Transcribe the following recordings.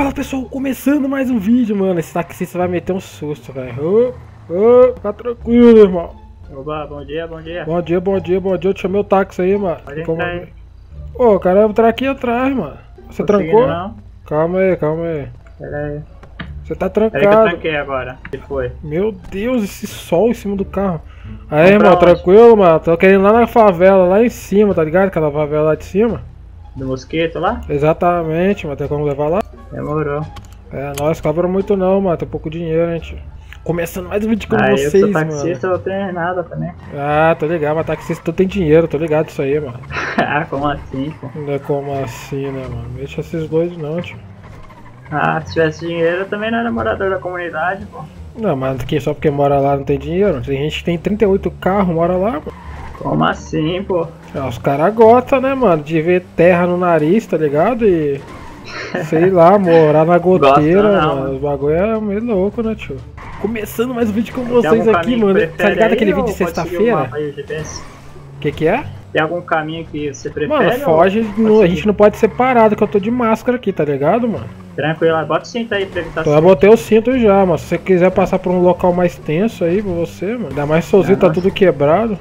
Fala pessoal, começando mais um vídeo, mano. Esse taxista vai meter um susto, velho. Ô, tá tranquilo, irmão. Oba, bom dia, bom dia. Bom dia, bom dia, bom dia. Eu te chamei o táxi aí, mano. Pode entrar aí. Ô, cara, eu tô aqui atrás, mano. Você trancou? Não. Calma aí, calma aí. Pera aí. Você tá Pera aí que eu trancado. tranquei agora. O que foi? Meu Deus, esse sol em cima do carro. Aí, Vamos irmão, pra onde? tranquilo, mano. Tô querendo ir lá na favela, lá em cima, tá ligado? Aquela favela lá de cima. Do mosquito lá? Exatamente, mano. Tem como levar lá? Demorou. É, nós cobra muito não, mano. Tem pouco dinheiro, gente. Começando mais um vídeo com Aí vocês, eu sou mano. taxista, eu não tenho nada também. Ah, tô ligado, mas taxista tu tem dinheiro, tô ligado isso aí, mano. Ah, como assim, pô? Não é como assim, né, mano? Deixa esses dois não, tio. Ah, se tivesse dinheiro eu também não era morador da comunidade, pô. Não, mas só porque mora lá não tem dinheiro? Tem gente que tem 38 carros, mora lá, mano. Como assim, pô? Ah, os caras gostam, né, mano? De ver terra no nariz, tá ligado? E... sei lá, morar na goteira, Gosta não, mano. mano. Os bagulho é meio louco, né, tio? Começando mais um vídeo com Tem vocês algum aqui, caminho que mano. prefere Tá ligado aí, aquele vídeo ou de pode seguir o sexta-feira? mapa aí, o GPS? Que é? Tem algum caminho que você prefere? Mano, ou foge, pode a seguir? gente não pode ser parado, que eu tô de máscara aqui, tá ligado, mano? Tranquilo, bota o cinto aí pra evitar Eu já botei o cinto já, mas se você quiser passar por um local mais tenso aí pra você, mano. Ainda mais sozinho, tá nossa. tudo quebrado.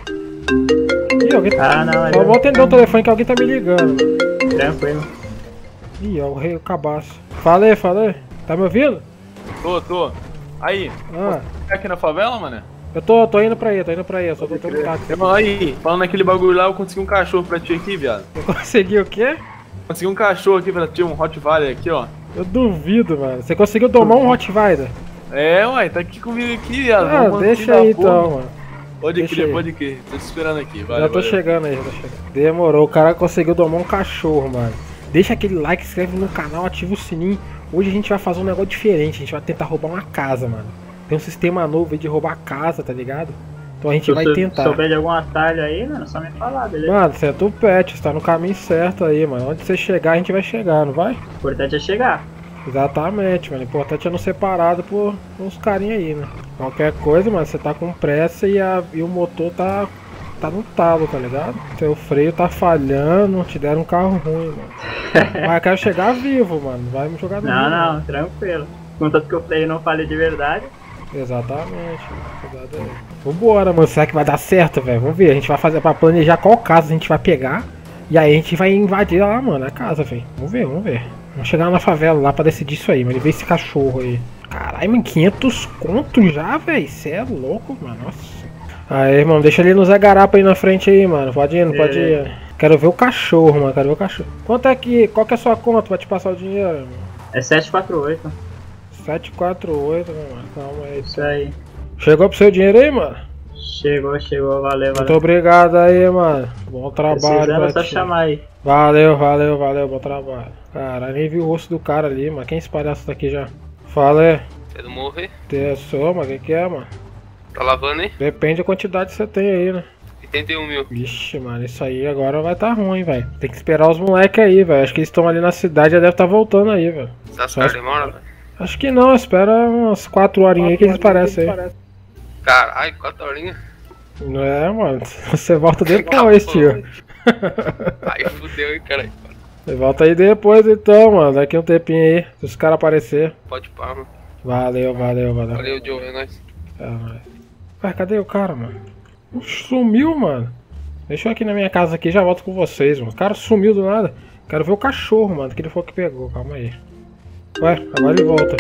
Ih, alguém tá... Ah, não, Só vou atender o telefone que alguém tá me ligando. Tranquilo. Ih, é o rei o cabaço. Falei. Tá me ouvindo? Tô. Aí, Ah, tá aqui na favela, mano? eu tô indo pra aí, eu só tô tendo táxi. Irmão, aí, falando naquele bagulho lá, eu consegui um cachorro pra ti aqui, viado. Eu consegui o quê? Consegui um cachorro aqui pra ti, um Rottweiler aqui, ó. Eu duvido, mano. Você conseguiu domar um Rottweiler? É, uai, tá aqui comigo aqui, viado. Ah, Vamos deixa tirar aí a porra. então, mano. Pode deixa crer, aí. pode crer. Tô te esperando aqui, vai. Já tô chegando aí, já tô chegando. Demorou, o cara conseguiu domar um cachorro, mano. Deixa aquele like, se inscreve no canal, ativa o sininho. Hoje a gente vai fazer um negócio diferente, a gente vai tentar roubar uma casa, mano. Tem um sistema novo aí de roubar casa, tá ligado? Então a gente vai tentar. Se souber de algum atalho aí, mano, só me falar, beleza? Mano, você é tupete, você tá no caminho certo aí, mano. Onde você chegar, a gente vai chegar, não vai? O importante é chegar. Exatamente, mano. O importante é não ser parado por uns carinha aí, né? Qualquer coisa, mano, você tá com pressa e o motor tá no talo, tá ligado? Seu freio tá falhando, te deram um carro ruim, mano. Mas eu quero chegar vivo, mano. Não vai me jogar no rio, Não, tranquilo. Contanto que o freio não fale de verdade. Exatamente, mano. Cuidado aí. Vambora, mano. Será que vai dar certo, velho? Vamos ver. A gente vai fazer pra planejar qual casa a gente vai pegar. E aí a gente vai invadir lá, mano, a casa, velho. Vamos ver. Vamos chegar lá na favela lá pra decidir isso aí, mano. E ver esse cachorro aí. Caralho, mano, 500 conto já, velho. Cê é louco, mano. Nossa. Aí, mano, deixa ele no Zé Garapa aí na frente aí, mano. Pode ir, não pode ir. Quero ver o cachorro, mano. Quero ver o cachorro. Quanto é que. Qual que é a sua conta pra te passar o dinheiro, mano? É 748. 748, né, mano? Calma aí. Isso aí. Chegou pro seu dinheiro aí, mano? Chegou, valeu. Muito obrigado aí, mano. Bom trabalho Precisando é pra só ti. chamar aí. Valeu, bom trabalho. Caralho, nem vi o rosto do cara ali, mano. Quem esse palhaço tá aqui já? Fala aí. É do morro aí? Sou, mano. Que é, mano? Tá lavando aí? Depende da quantidade que você tem aí, né? 81 mil. Vixe, mano, isso aí agora vai tá ruim, velho. Tem que esperar os moleques aí, velho. Acho que eles estão ali na cidade, já deve tá voltando aí, velho. Essas Só caras demoram, velho? Acho que não, espera umas 4 horinhas aí que eles parecem aí. Caralho, 4 horinhas. Não é, mano. Você volta depois, tio. Aí fudeu, hein, caralho. Você volta aí depois então, mano. Daqui um tempinho aí, se os caras aparecer. Pode pá, mano. Valeu. Valeu, Joe, é nóis. É nóis. Ué, cadê o cara, mano? Sumiu, mano. Deixa eu aqui na minha casa aqui, já volto com vocês, mano. O cara sumiu do nada. Quero ver o cachorro, mano, que ele foi que pegou. Calma aí. Ué, agora ele volta.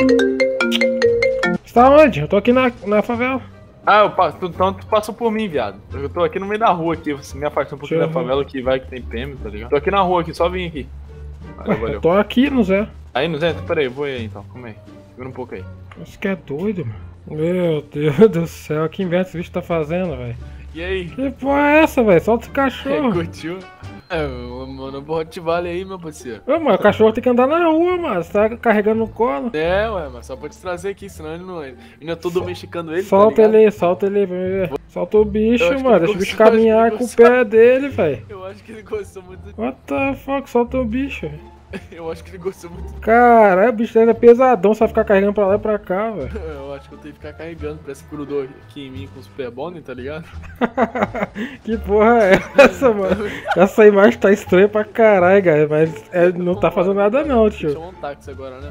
Você tá onde? Eu tô aqui na favela. Ah, então tu passou por mim, viado. Eu tô aqui no meio da rua aqui, você me afastou um pouquinho da Deixa eu ver. favela que vai que tem PM, tá ligado? Tô aqui na rua aqui, só vim aqui. Ué, Valeu. eu tô aqui no Zé. Aí, não Zé, pera aí, eu vou aí então, calma aí. Segura um pouco aí. Isso que é doido, mano. Meu Deus do céu, que inverno esse bicho tá fazendo, velho? E aí? Que porra é essa, velho? Solta o cachorro. Curtiu? É, mano, o Rottweiler aí, meu parceiro. Ô, mano, o cachorro tem que andar na rua, mano. Você tá carregando no colo. É, ué, mas só pode te trazer aqui, senão ele não. Ainda tô domesticando ele. Solta tá ligado? ele aí, solta ele aí, pra mim ver. Solta o Eu bicho, acho que mano. ele Deixa o bicho gostou, acho que caminhar ele com o gostou. pé dele, velho. Eu acho que ele gostou muito. What the fuck? Solta o bicho. Eu acho que ele gostou muito. Caralho, o bicho ainda é pesadão, só ficar carregando pra lá e pra cá, velho. Eu acho que eu tenho que ficar carregando, parece que grudou aqui em mim com os pé bonding, tá ligado? Que porra é essa, mano? Essa imagem tá estranha pra caralho, cara, mas não tá fazendo nada não, Tem que tio. chamar um táxi agora, né?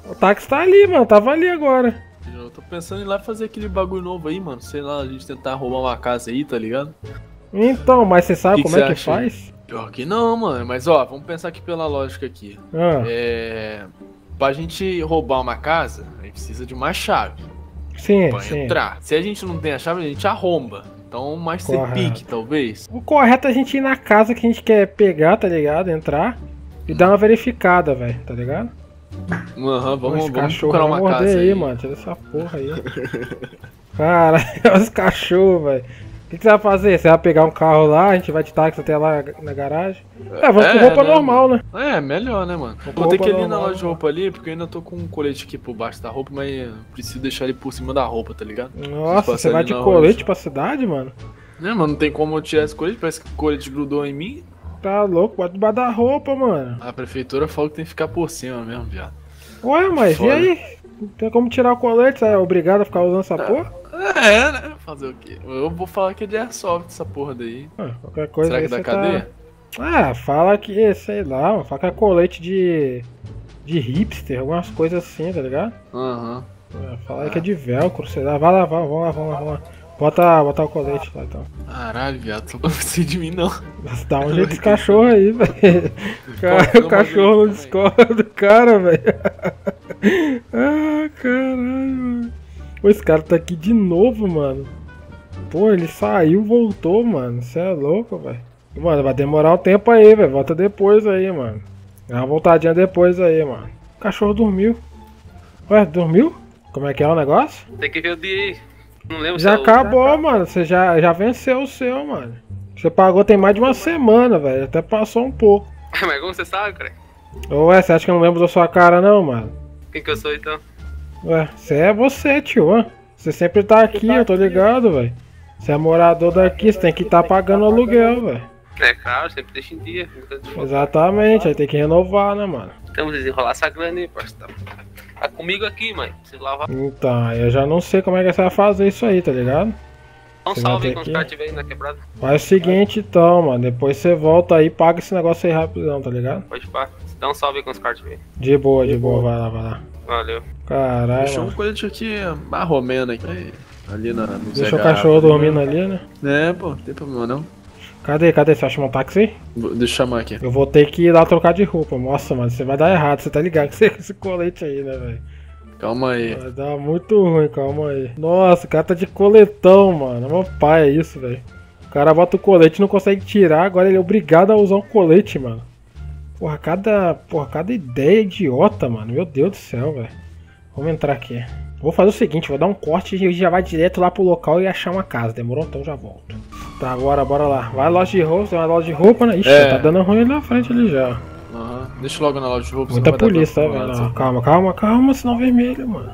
O táxi tá ali, mano. Tava ali agora. Eu tô pensando em ir lá fazer aquele bagulho novo aí, mano. Sei lá, a gente tentar roubar uma casa aí, tá ligado? Então, mas você sabe Que como que é que você acha? faz? Pior que não, mano. Mas ó, vamos pensar aqui pela lógica aqui. Pra gente roubar uma casa, a gente precisa de uma chave Sim, pra sim. entrar. Se a gente não tem a chave, a gente arromba. Então, Master Correto. Pick, talvez. O correto é a gente ir na casa que a gente quer pegar, tá ligado? Entrar e dar uma verificada, velho, tá ligado? Aham, vamos Esse cachorro procurar vai uma morder casa aí, aí. mano. Tira essa porra aí. Cara, os cachorros, velho. O que você vai fazer? Você vai pegar um carro lá, a gente vai de táxi até lá na garagem? Vamos com roupa normal, né? É, melhor, né, mano? Vou ter que ir ali na loja de roupa ali, porque eu ainda tô com um colete aqui por baixo da roupa, mas eu preciso deixar ele por cima da roupa, tá ligado? Nossa, Passar você vai ali de na colete loja. pra cidade, mano? Né, mano? Não tem como eu tirar esse colete, parece que o colete grudou em mim. Tá louco, bota debaixo da roupa, mano. A prefeitura falou que tem que ficar por cima mesmo, viado. Ué, mas Foda. e aí? Não tem como tirar o colete, você é obrigado a ficar usando essa porra? É, né? Fazer o quê? Eu vou falar que é de airsoft essa porra daí. Qualquer coisa Será aí que dá você cadeia? Fala que, sei lá, mano, fala que é colete de hipster, algumas coisas assim, tá ligado? Aham. Fala aí que é de velcro, sei lá, vai lá, vamos lá. Bota o colete lá então. Caralho, viado, só pra você de mim não. Dá um jeito desse cachorro aí, velho. Pô, O cachorro não também. discorda do cara, velho. Ah, caralho, mano. Pô, esse cara tá aqui de novo, mano. Pô, ele saiu, voltou, mano. Você é louco, velho. Mano, vai demorar um tempo aí, velho. Volta depois aí, mano. Dá uma voltadinha depois aí, mano. O cachorro dormiu. Ué, dormiu? Como é que é o negócio? Tem que ver o dia aí. Não lembro Já se é o- acabou, mano. Você já venceu o seu, mano. Você pagou tem mais de uma semana, velho. Até passou um pouco. Mas como você sabe, cara? Ué, você acha que eu não lembro da sua cara, não, mano? Quem que eu sou então? Ué, você é você, tio. Ué. Você sempre tá aqui, eu tô ligado, velho. Você é morador daqui, você tem que estar pagando aluguel, velho. É claro, sempre deixa em dia. Exatamente, aí tem que renovar, né, mano? Temos que desenrolar essa grana aí, parceiro. Tá comigo aqui, mãe. Se lavar. Então, eu já não sei como é que você vai fazer isso aí, tá ligado? Dá um Você salve vai aí ter quando os que- caras estiverem aí na quebrada. Faz o seguinte então, mano. Depois você volta aí e paga esse negócio aí rapidão, tá ligado? Pode pá. Dá um salve aí quando os caras estiverem. De boa, vai lá. Valeu. Caralho, Deixou um mano. colete aqui marromeno aqui. Ali no Deixa o cachorro dormindo ali, né? É, pô, não tem problema não. Cadê? Você acha um táxi aí? Deixa eu chamar aqui. Eu vou ter que ir lá trocar de roupa. Nossa, mano, você vai dar errado. Você tá ligado com esse colete aí, né, velho? Calma aí. Vai dar muito ruim, calma aí. Nossa, o cara tá de coletão, mano. É meu pai, é isso, velho. O cara bota o colete e não consegue tirar, agora ele é obrigado a usar um colete, mano. Porra, cada ideia idiota, mano. Meu Deus do céu, velho. Vamos entrar aqui. Vou fazer o seguinte, vou dar um corte e já vai direto lá pro local e achar uma casa. Demorou? Então já volto. Tá, agora bora lá. Vai loja de roupa, tem uma loja de roupa, né? Ixi, tá dando ruim ali na frente ali já. Aham. Deixa logo na loja de roupa. Muita senão vai dar polícia, tá problema, vendo? Calma, sinal vermelho, mano.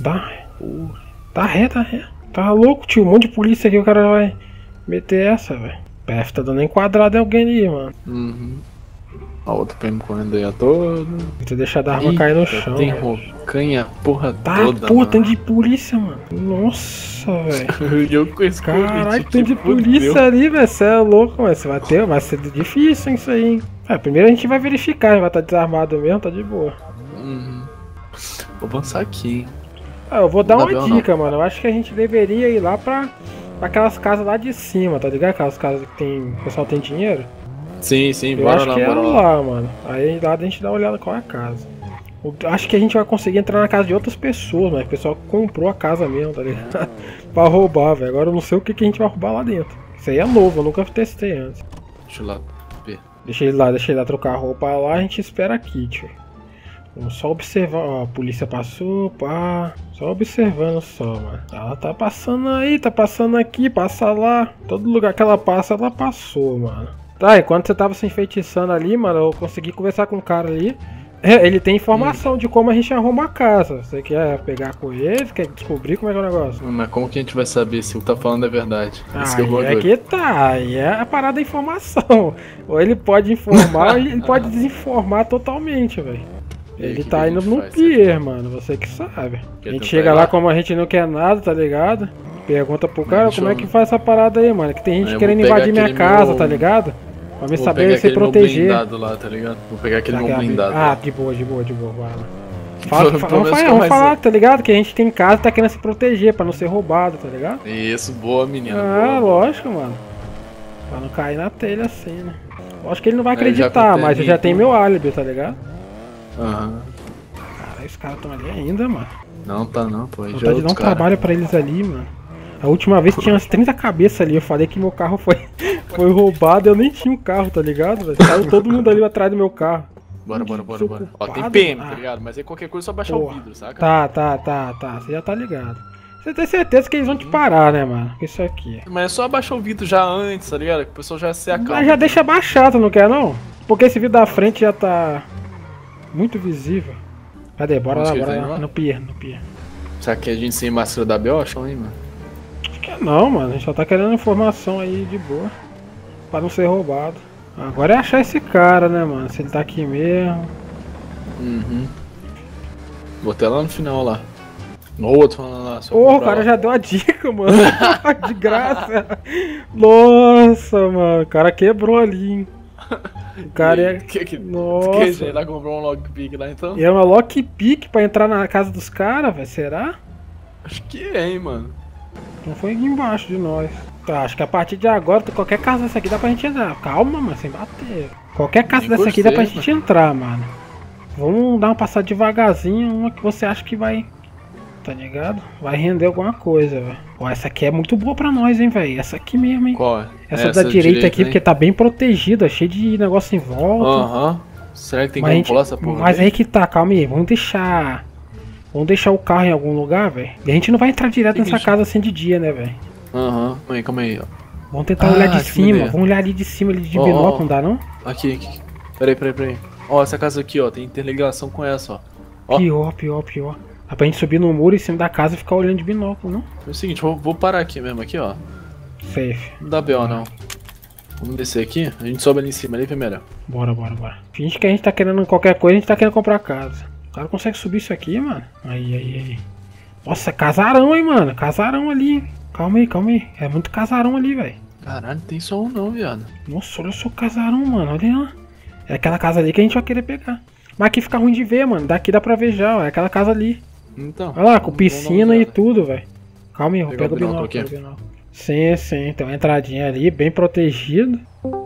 Tá ré. Tá louco, tio. Um monte de polícia aqui, o cara vai meter essa, velho. PF tá dando enquadrada em alguém ali, mano. Uhum. A outra PM correndo aí a toda. Você deixa a arma cair no chão. Tem velho. rocanha porra Tá, toda. pô, tem de polícia, mano. Nossa, velho. Eu conheço Caralho, tem de polícia ali, velho. Você é louco, mano. Você vai ser difícil isso aí, hein. Primeiro a gente vai verificar, vai estar desarmado mesmo, tá de boa. Uhum. Vou avançar aqui, hein. Eu vou dar Não uma dá dica, mano. Eu acho que a gente deveria ir lá pra aquelas casas lá de cima, tá ligado? Aquelas casas que o pessoal tem dinheiro. Sim, Eu bora acho lá, que é bora lá, mano. Aí lá a gente dá uma olhada qual é a casa. Eu acho que a gente vai conseguir entrar na casa de outras pessoas, mas o pessoal comprou a casa mesmo, tá ligado? Pra roubar, velho. Agora eu não sei o que a gente vai roubar lá dentro. Isso aí é novo, eu nunca testei antes. Deixa eu lá ver. Deixa ele lá trocar a roupa lá, a gente espera aqui, tio. Vamos só observar, ó, a polícia passou, pá. Só observando só, mano. Ela tá passando aí, tá passando aqui, passa lá. Todo lugar que ela passa, ela passou, mano. Tá, enquanto você tava se enfeitiçando ali, mano, eu consegui conversar com o cara ali. Ele tem informação de como a gente arruma a casa. Você quer pegar com ele? Quer descobrir como é que é o negócio? Mas como que a gente vai saber se o que tá falando é verdade? Esse que é o Aí é bagulho. que tá, aí é a parada da informação. Ou ele pode informar, ou ele pode desinformar totalmente, velho. E aí, Ele que tá que a indo gente no faz, pier, mano, você que sabe. A Quer gente tentar chega ir lá lá? como a gente não quer nada, tá ligado? Pergunta pro cara Deixa como é eu- que faz essa parada aí, mano. Que tem gente Eu querendo vou pegar invadir minha aquele casa, meu- tá ligado? Pra me Vou saber pegar se aquele meu proteger. blindado lá, tá ligado? Vou pegar aquele meu blindado. Ah, de boa, vai lá. Vamos falar, tá ligado? Que a gente tem casa e tá querendo se proteger pra não ser roubado, tá ligado? Isso, boa menina. Ah, boa. lógico, mano. Pra não cair na telha assim, né? Lógico que ele não vai acreditar, mas eu já tenho meu álibi, tá ligado? Aham. Caralho, os caras tão ali ainda, mano. Não tá não, pô. Vontade de dar um trabalho pra eles ali, mano. A última vez tinha umas 30 cabeças ali, eu falei que meu carro foi roubado, eu nem tinha um carro, tá ligado? Saiu todo mundo ali atrás do meu carro. Bora. Ó, tem PM, tá ligado? Mas aí qualquer coisa é só baixar o vidro, saca? Tá, você já tá ligado. Você tem certeza que eles vão te parar, né, mano? Isso aqui. Mas é só abaixar o vidro já antes, tá ligado? Que o pessoal já se acalma. Mas já deixa baixado, não quer não? Porque esse vidro da frente já tá muito visível. Cadê? Bora lá. No pier. Será que a gente sem máscara da Belcha, hein, mano? Acho que não, mano. A gente só tá querendo informação aí de boa. Pra não ser roubado. Agora é achar esse cara, né, mano? Se ele tá aqui mesmo. Vou até lá no final lá. No outro falando lá. Porra, o cara já deu a dica, mano. De graça. Nossa, mano. O cara quebrou ali, hein. O cara é. Nossa. Que jeito, lá comprou um lockpick lá então? E é uma lockpick pra entrar na casa dos caras, velho? Será? Acho que é, hein, mano. Não foi aqui embaixo de nós. Tá, acho que a partir de agora, qualquer casa dessa aqui dá pra gente entrar. Calma, mano, sem bater. Qualquer casa dessa aqui dá pra gente entrar, mano. Vamos dar uma passada devagarzinho, uma que você acha que vai. Tá ligado? Vai render alguma coisa, velho. Ó, essa aqui é muito boa pra nós, hein, velho. Essa aqui mesmo, hein. Qual é? Essa da direita aqui, hein? Porque tá bem protegida, cheio de negócio em volta. Será que tem como pular essa porra? Mas aí que tá, calma aí. Vamos deixar o carro em algum lugar, velho. E a gente não vai entrar direto nessa casa assim de dia, né, velho? Calma aí, ó. Vamos tentar olhar de cima. Vamos olhar ali de cima, ali de binóculo, não dá não? Aqui. Peraí. Ó, essa casa aqui, ó, tem interligação com essa, ó. Pior. Dá pra gente subir no muro em cima da casa e ficar olhando de binóculo, não? É o seguinte, vou parar aqui mesmo, aqui, ó. Safe. Não dá B.O. não. Vamos descer aqui, a gente sobe ali em cima, ali primeiro. Bora. Finge que a gente tá querendo qualquer coisa, a gente tá querendo comprar casa. O cara consegue subir isso aqui, mano? Aí. Nossa, casarão, hein, mano? Casarão ali. Calma aí. É muito casarão ali, velho. Caralho, não tem só um não, viado. Nossa, olha só o casarão, mano. Olha lá. É aquela casa ali que a gente vai querer pegar. Mas aqui fica ruim de ver, mano. Daqui dá pra ver já, ó. É aquela casa ali. Então. Olha lá, com piscina e tudo, velho. Calma aí, eu pego o binóculo. Sim. Tem uma entradinha ali, bem protegido.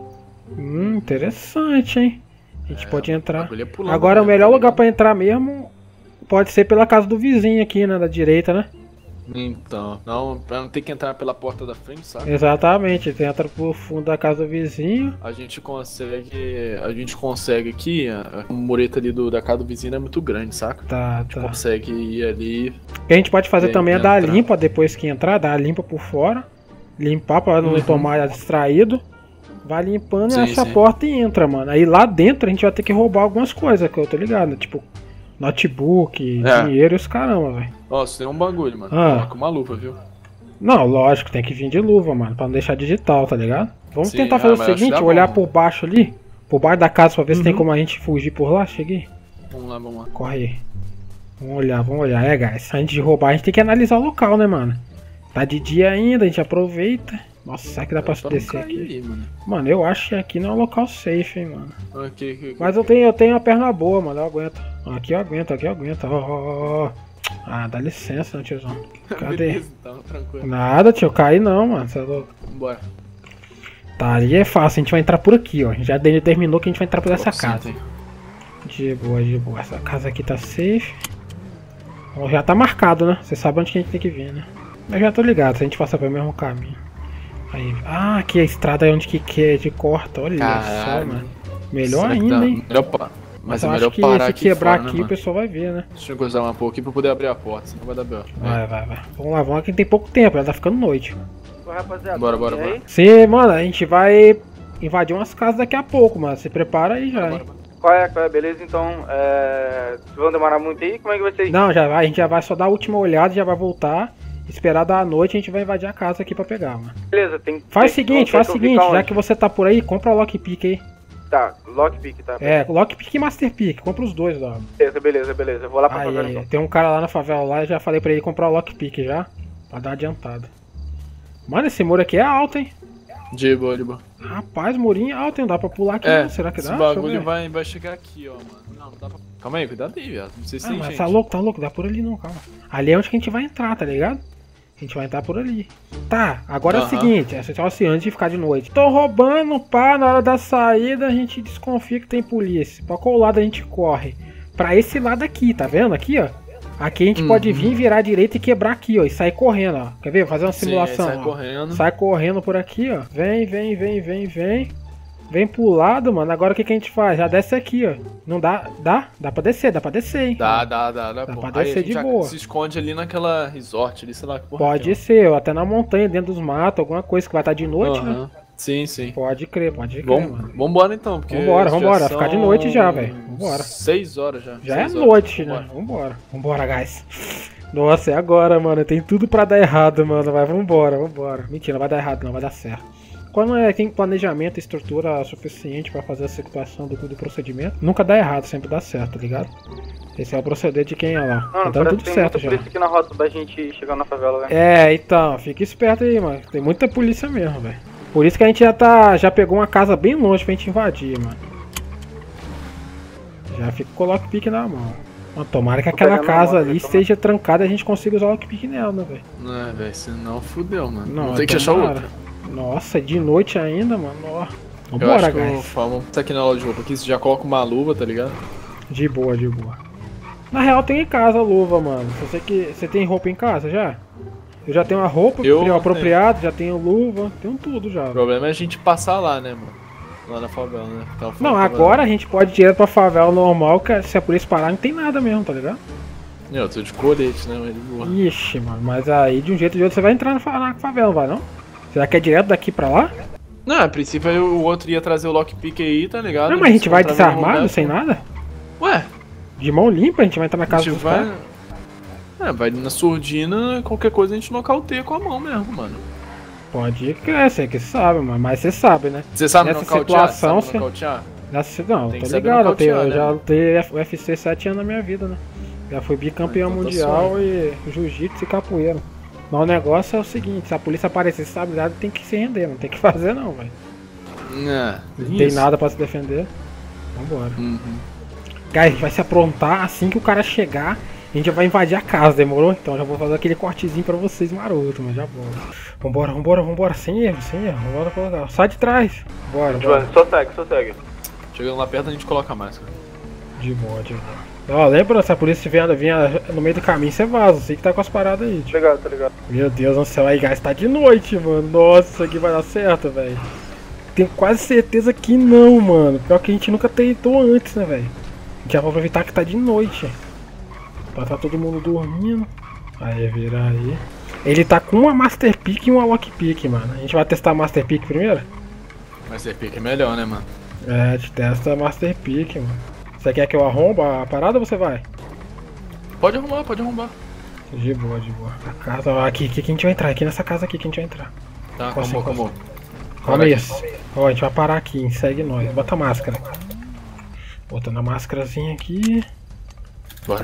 Interessante, hein? A gente pode entrar. Agora, o melhor lugar pra entrar mesmo pode ser pela casa do vizinho aqui, né? Da direita, né? Então, pra não ter que entrar pela porta da frente, sabe? Exatamente, você entra pro fundo da casa do vizinho. A gente consegue aqui, a mureta ali da casa do vizinho é muito grande, saca? Tá. Consegue ir ali. O que a gente pode fazer também é dar a limpa depois que entrar, dar a limpa por fora. Limpar pra não tomar distraído. Vai limpando e essa porta e entra, mano. Aí lá dentro a gente vai ter que roubar algumas coisas, que eu tô ligado, tipo notebook, dinheiro e os caramba, velho. Ó, você tem um bagulho, mano. Coloca uma luva, viu? Não, lógico, tem que vir de luva, mano, pra não deixar digital, tá ligado? Vamos tentar fazer o seguinte, olhar por baixo ali, por baixo da casa pra ver se tem como a gente fugir por lá, cheguei. Vamos lá. Corre aí. Vamos olhar. Guys, antes de roubar a gente tem que analisar o local, né, mano? Tá de dia ainda, a gente aproveita. Nossa, será que dá pra descer aqui? Mano, eu acho que aqui não é um local safe, hein, mano. Aqui. Mas eu tenho a perna boa, mano, eu aguento. Aqui eu aguento. Ó. Ah, dá licença, né, tiozão. Cadê? Beleza, então, tranquilo. Nada, tio, cair não, mano, você é louco. Bora. Tá, ali é fácil, a gente vai entrar por aqui, ó. A gente já determinou que a gente vai entrar por essa casa. De boa. Essa casa aqui tá safe. Ó, já tá marcado, né? Você sabe onde que a gente tem que vir, né? Eu já tô ligado, se a gente passar pelo mesmo caminho. Aí, aqui a estrada é onde que é de corta, olha só, mano. Melhor ainda, hein? Mas é melhor parar aqui. Se quebrar fora, aqui, né, o pessoal vai ver, né? Deixa eu encostar um pouco aqui pra poder abrir a porta, senão vai dar B.O. Vai. Vamos lá, que tem pouco tempo, já tá ficando noite. Rapaziada, bora. Sim, mano, a gente vai invadir umas casas daqui a pouco, mano. Se prepara aí já, hein? Qual é? Beleza, então, vocês vão demorar muito aí? Como é que vai ser isso? Não, a gente já vai só dar a última olhada e já vai voltar. Esperar da noite, a gente vai invadir a casa aqui pra pegar, mano. Beleza, Faz o seguinte, já que você tá por aí, compra o lockpick aí. Tá, lockpick, tá? Lockpick e Master Pick, compra os dois lá. Beleza. Eu vou lá pra favela então. Tem um cara lá na favela lá, já falei pra ele comprar o lockpick já. Pra dar uma adiantada. Mano, esse muro aqui é alto, hein? De boa, de boa. Rapaz, murinho alto, hein? Dá pra pular aqui, É, não? Será que dá? esse bagulho vai chegar aqui, ó, mano. Não dá pra... Calma aí, cuidado aí, viado. Não sei se tem mas gente. tá louco, dá por ali não, calma. Ali é onde que a gente vai entrar, tá ligado? A gente vai entrar por ali. Tá, agora é o seguinte, essa é assim, antes de ficar de noite. Tô roubando, pá, na hora da saída a gente desconfia que tem polícia. Pra qual lado a gente corre? Pra esse lado aqui, tá vendo? Aqui, ó. Aqui a gente pode vir, virar à direita e quebrar aqui, ó. E sair correndo, ó. Quer ver? Fazer uma simulação, sai ó. correndo. Sai correndo por aqui, ó. Vem. Vem pro lado, mano. Agora o que a gente faz? Já desce aqui, ó. Não dá? Dá pra descer, hein? Dá, pô. pra descer de boa. Se esconde ali naquela resort ali, sei lá que porra. Pode ser, ó. Até na montanha, dentro dos matos, alguma coisa que vai estar de noite, né? Sim. Pode crer, mano. Vambora então, porque. Vambora. Vai ficar de noite já, velho. Vambora. 6 horas já. Já é noite, né? Vambora, guys. Nossa, é agora, mano. Tem tudo pra dar errado, mano. Vai, vambora. Mentira, não vai dar errado, não. Vai dar certo. Quando tem planejamento e estrutura suficiente pra fazer a execução do procedimento, nunca dá errado, sempre dá certo, tá ligado? Esse é o proceder de quem é lá. Não, tá dando tudo certo já. Tem muita polícia aqui na rota da gente chegar na favela, velho. Então, fica esperto aí, mano. Tem muita polícia mesmo, velho. Por isso que a gente já pegou uma casa bem longe pra gente invadir, mano. Já fica com o lockpick na mão. Mano, tomara que aquela casa ali esteja trancada e a gente consiga usar o lockpick nela, né, velho? Não, velho, senão fudeu, mano. Não, tem que achar outra. Nossa, de noite ainda, mano. Ó. Vambora, guys. Vamos aqui na loja de roupa aqui, você já coloca uma luva, tá ligado? De boa. Na real tem em casa a luva, mano. Você tem roupa em casa já? Eu já tenho uma roupa apropriada, já tenho luva, tenho tudo já. O problema é a gente passar lá, né, mano? Lá na favela, né? Não, agora a gente pode ir direto pra favela normal, que se a polícia parar não tem nada mesmo, tá ligado? Eu tô de colete, né, mas de boa. Ixi, mano, mas aí de um jeito ou de outro você vai entrar na favela, não vai não? Será que é direto daqui pra lá? Não, a princípio o outro ia trazer o lockpick aí, tá ligado? Não, mas a gente vai desarmado, sem nada? Ué? De mão limpa, a gente vai entrar na casa dos caras? Vai na surdina, qualquer coisa a gente nocauteia com a mão mesmo, mano. Pode crer, você que sabe, mano, mas você sabe, né? Você sabe nessa situação, nocautear? Não, tô ligado, eu já lutei UFC 7 anos na minha vida, né? Já fui bicampeão mundial e jiu-jitsu e capoeira. Mas o negócio é o seguinte, se a polícia aparecer estabilizada, tem que se render, não tem que fazer não, velho. Não tem nada pra se defender. Vambora. Guys, a gente vai se aprontar assim que o cara chegar, a gente já vai invadir a casa, demorou? Então já vou fazer aquele cortezinho pra vocês maroto, mas já volto. Vambora, sem erro, vambora colocar. Sai de trás. Bora. Só segue. Chegando lá perto a gente coloca a máscara. De boa. Ó, lembra, se a polícia vinha no meio do caminho, você vaza, você que tá com as paradas aí, tio. Tá ligado. Meu Deus do céu, aí, guys, tá de noite, mano. Nossa, isso aqui vai dar certo, velho. Tenho quase certeza que não, mano. Pior que a gente nunca tentou antes, né, velho. A gente já vai aproveitar que tá de noite. Pra tá todo mundo dormindo. Aí, vira aí. Ele tá com uma Master Pick e uma Lockpick, mano. A gente vai testar a Master Pick primeiro? Master Pick é melhor, né, mano? A gente testa a Master Pick, mano. Você quer que eu arromba a parada ou você vai? Pode arrombar. De boa. A casa, aqui que a gente vai entrar, aqui nessa casa aqui que a gente vai entrar. Tá, calma. Calma isso. Ó, a gente vai parar aqui, segue nós. Bota a máscara. Botando a máscarazinha aqui. Bora.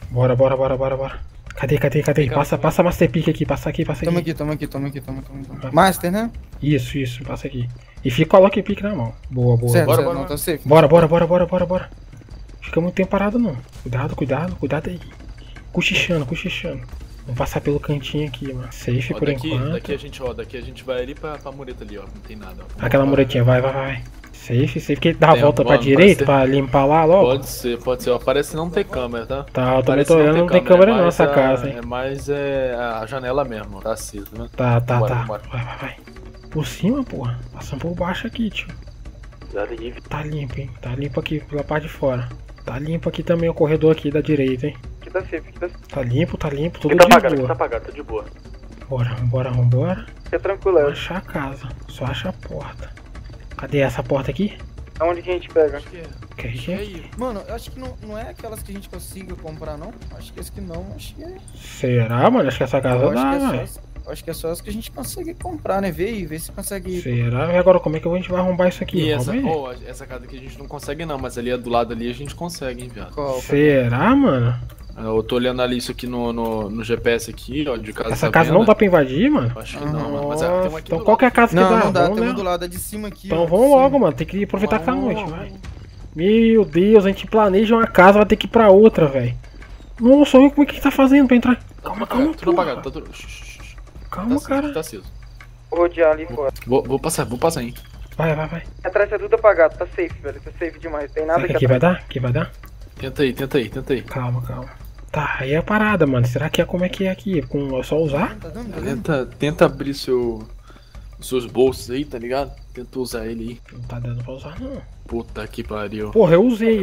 Cadê? Passa a Master Pick aqui, passa aqui. Tamo aqui. Master, né? Isso, passa aqui. E fica com a Lockpick na mão. Boa. Bora. Não, tá safe. Bora. Fica muito tempo parado não. Cuidado aí. Cochichando. Vamos passar pelo cantinho aqui, mano. Safe por enquanto. Daqui a gente vai ali pra mureta ali, ó. Não tem nada, ó. Aquela muretinha, vai. Safe, que dá a volta pra direita pra limpar lá logo? Pode ser. Ó, parece não ter câmera, tá? Tá, eu também tô olhando, não tem câmera não nessa casa, hein? É mais a janela mesmo, tá aceso, né? Tá. Vai. Por cima, porra. Passando por baixo aqui, tio. Tá limpo, hein? Tá limpo aqui pela parte de fora. Tá limpo aqui também o corredor aqui da direita, hein? Aqui tá safe. Tá limpo, tudo Aqui tá de boa. tá apagado, tá de boa. Vambora. Fica tranquilo, Só achar a casa, só acha a porta. Cadê essa porta aqui? Aonde que a gente pega? Que é? Mano, eu acho que não é aquelas que a gente consiga comprar, não. Acho que esse que não, acho que é. Será, mano? Acho que essa casa dá, velho. Acho que é só as que a gente consegue comprar, né? Ver se consegue. Será? E agora como é que a gente vai arrombar isso aqui? E essa casa aqui a gente não consegue não, mas ali do lado ali a gente consegue, hein, viado. Será, mano? Eu tô olhando ali isso aqui no GPS aqui, ó, de casa. Essa casa não dá pra invadir, mano? Acho que não, mano. Mas tem uma aqui então qual que é a casa que dá? Não dá, vamos, tem né? uma do lado, é de cima aqui. Então ó, vamos logo, mano. Tem que aproveitar que tá noite, vai. Meu Deus, a gente planeja uma casa, vai ter que ir pra outra, velho. Nossa, olha como é que tá fazendo pra entrar. Calma, tudo apagado, tá tudo. Calma, cara. Tá aceso. Vou rodear ali fora. Vou passar aí. Vai. Atrás tá tudo apagado, tá safe, velho. Tá safe demais. Tem nada Será que aqui vai dar? Aqui vai dar? Tenta aí. Calma. Tá, aí é a parada, mano. Será que é como é que é aqui? É só usar? Tá dando? Tenta abrir os seus bolsos aí, tá ligado? Tenta usar ele aí. Não tá dando pra usar, não. Puta que pariu. Porra, eu usei.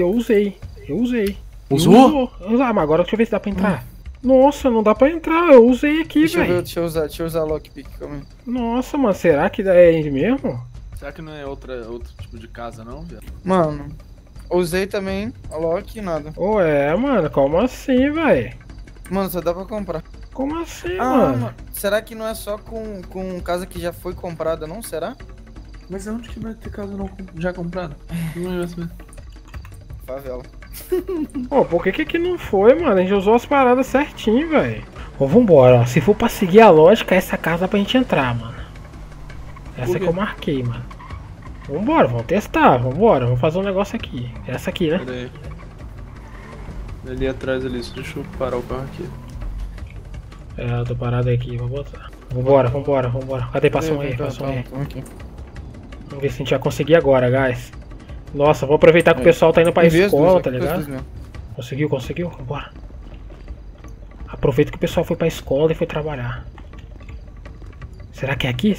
Usou? Mas agora deixa eu ver se dá pra entrar. Nossa, não dá pra entrar, eu usei aqui, velho. Deixa eu usar lockpick, calma aí. Nossa, mano, será que é ele mesmo? Será que não é outro tipo de casa, não, viado? Mano, usei também a lock e nada. Mano, como assim, velho? Mano, só dá pra comprar. Como assim, mano? Será que não é só com casa que já foi comprada, não? Será? Mas aonde que vai ter casa não já comprada? Não é assim. Favela. Pô, por que que não foi, mano? A gente usou as paradas certinho, velho. Ó, vambora, ó. Se for pra seguir a lógica, essa casa dá pra gente entrar, mano. Essa que eu marquei, mano. Vambora, vamos testar, vambora. Vamos fazer um negócio aqui. Essa aqui, né? Pera aí. Ali atrás ali, deixa eu parar o carro aqui. Eu tô parado aqui, vou botar. Vambora. Cadê? Passou aí. Vamos ver se a gente vai conseguir agora, guys. Nossa, vou aproveitar que o pessoal tá indo pra escola, tá ligado? Conseguiu? Vambora. Aproveita que o pessoal foi pra escola e foi trabalhar. Será que é aqui?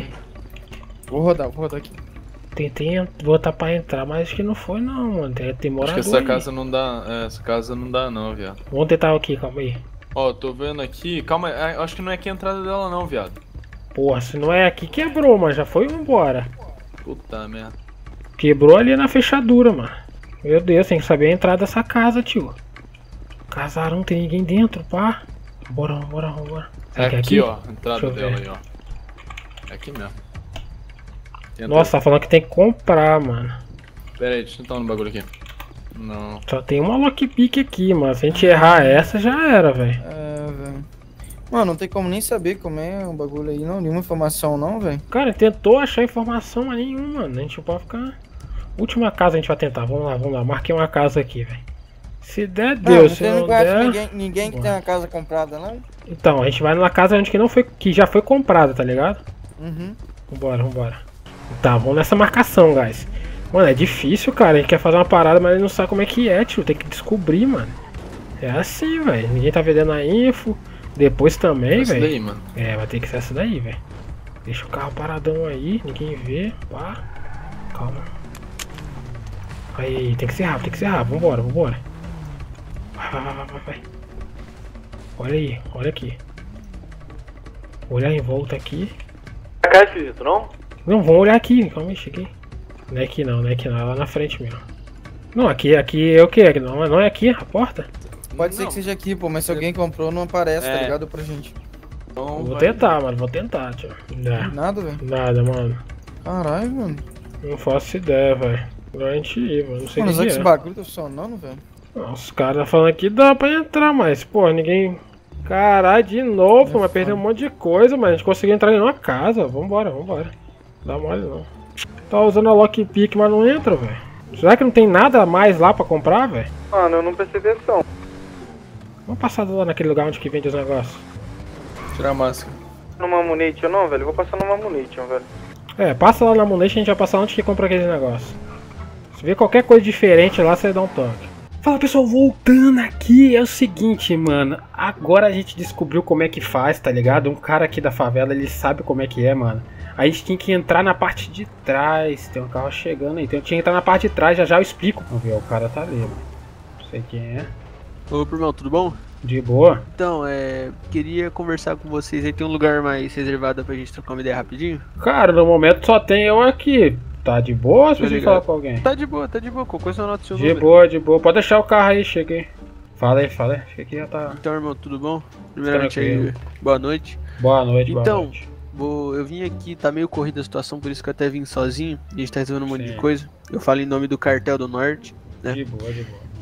Vou rodar aqui. Tentei botar pra entrar, mas acho que não foi não, mano. Tem morador. Acho que essa aí. casa não dá. Essa casa não dá não, viado. Vamos tentar aqui, calma aí. Ó, tô vendo aqui. Calma aí, acho que não é aqui a entrada dela não, viado. Porra, se não é aqui, quebrou, mano. Já foi embora. Puta merda. Quebrou ali na fechadura, mano. Meu Deus, tem que saber a entrada dessa casa, tio. Casarão, tem ninguém dentro, pá. Bora. É que aqui, ó, a entrada Deixa eu dela ver. aí, ó. É aqui mesmo. Tenta Nossa, tá falando que tem que comprar, mano. Pera aí, deixa eu tentar no bagulho aqui. Não. Só tem uma lockpick aqui, mano. Se a gente errar essa, já era, velho. Velho. Mano, não tem como nem saber como é o bagulho aí, não. Nenhuma informação, não, velho. Cara, tentou achar informação mas nenhuma, mano. A gente pode ficar... Última casa a gente vai tentar. Vamos lá. Marquei uma casa aqui, velho. Se der, deu. Se não der... Ninguém que tem uma casa comprada, não? Então, a gente vai numa casa onde que já foi comprada, tá ligado? Uhum. Vambora. Tá, vamos nessa marcação, guys. Mano, é difícil, cara. A gente quer fazer uma parada, mas ele não sabe como é que é, tio. Tem que descobrir, mano. É assim, velho. Ninguém tá vendendo a info. Depois também, velho. Essa daí, mano. É, vai ter que ser essa daí, velho. Deixa o carro paradão aí. Ninguém vê. Pá. Calma. Aí, tem que ser rápido. Vambora. Vai. Olha aí, olha aqui. Olhar em volta aqui. Pra cá, esquisito, não? Não, vamos olhar aqui. Calma aí, cheguei. Não é aqui não. É lá na frente mesmo. Não, aqui é o que? Não é aqui a porta? Pode ser que seja aqui, pô, mas se alguém comprou não aparece, tá ligado? Pra gente. Então, Vou tentar, mano. Vou tentar, tio. Nada, velho. Nada, mano. Caralho, mano. Não faço ideia, velho. Pra gente ir, mano. Não sei o Mano, que será que é. esse bagulho tá funcionando, velho? Não, os caras falando que dá pra entrar, mas, pô, ninguém... Caralho, de novo, mas perdeu um monte de coisa, mas a gente conseguiu entrar em uma casa. Vambora. Dá mole não. Tá usando a lockpick, mas não entra, velho. Será que não tem nada mais lá pra comprar, velho? Mano, eu não prestei atenção. Vamos passar lá naquele lugar onde que vende os negócios. tirar a máscara. Numa Munition não, velho? Vou passar numa Munition, velho. É, passa lá na Munition, a gente vai passar onde que compra aquele negócio. Se vê qualquer coisa diferente lá, você dá um toque. Fala pessoal, voltando aqui, é o seguinte, mano. Agora a gente descobriu como é que faz, tá ligado? Um cara aqui da favela, ele sabe como é que é, mano. A gente tem que entrar na parte de trás. Tem um carro chegando aí. Então, tinha que entrar na parte de trás, já eu explico. Vamos ver, o cara tá ali, mano. Não sei quem é. Ô, irmão, tudo bom? De boa. Então, queria conversar com vocês aí. Tem um lugar mais reservado pra gente trocar uma ideia rapidinho? Cara, no momento só tem eu aqui. Tá de boa ou você precisa falar com alguém? Tá de boa. Qualquer coisa eu anoto seu De número. boa. Pode deixar o carro aí, cheguei. Fala aí. Cheguei aqui já tá. Então, irmão, tudo bom? Primeiramente aí, Tranquilo. boa noite. Boa noite, Então, eu vim aqui, tá meio corrida a situação, por isso que eu até vim sozinho. A gente tá resolvendo um monte de Sim. coisa. Eu falo em nome do Cartel do Norte, né? De boa.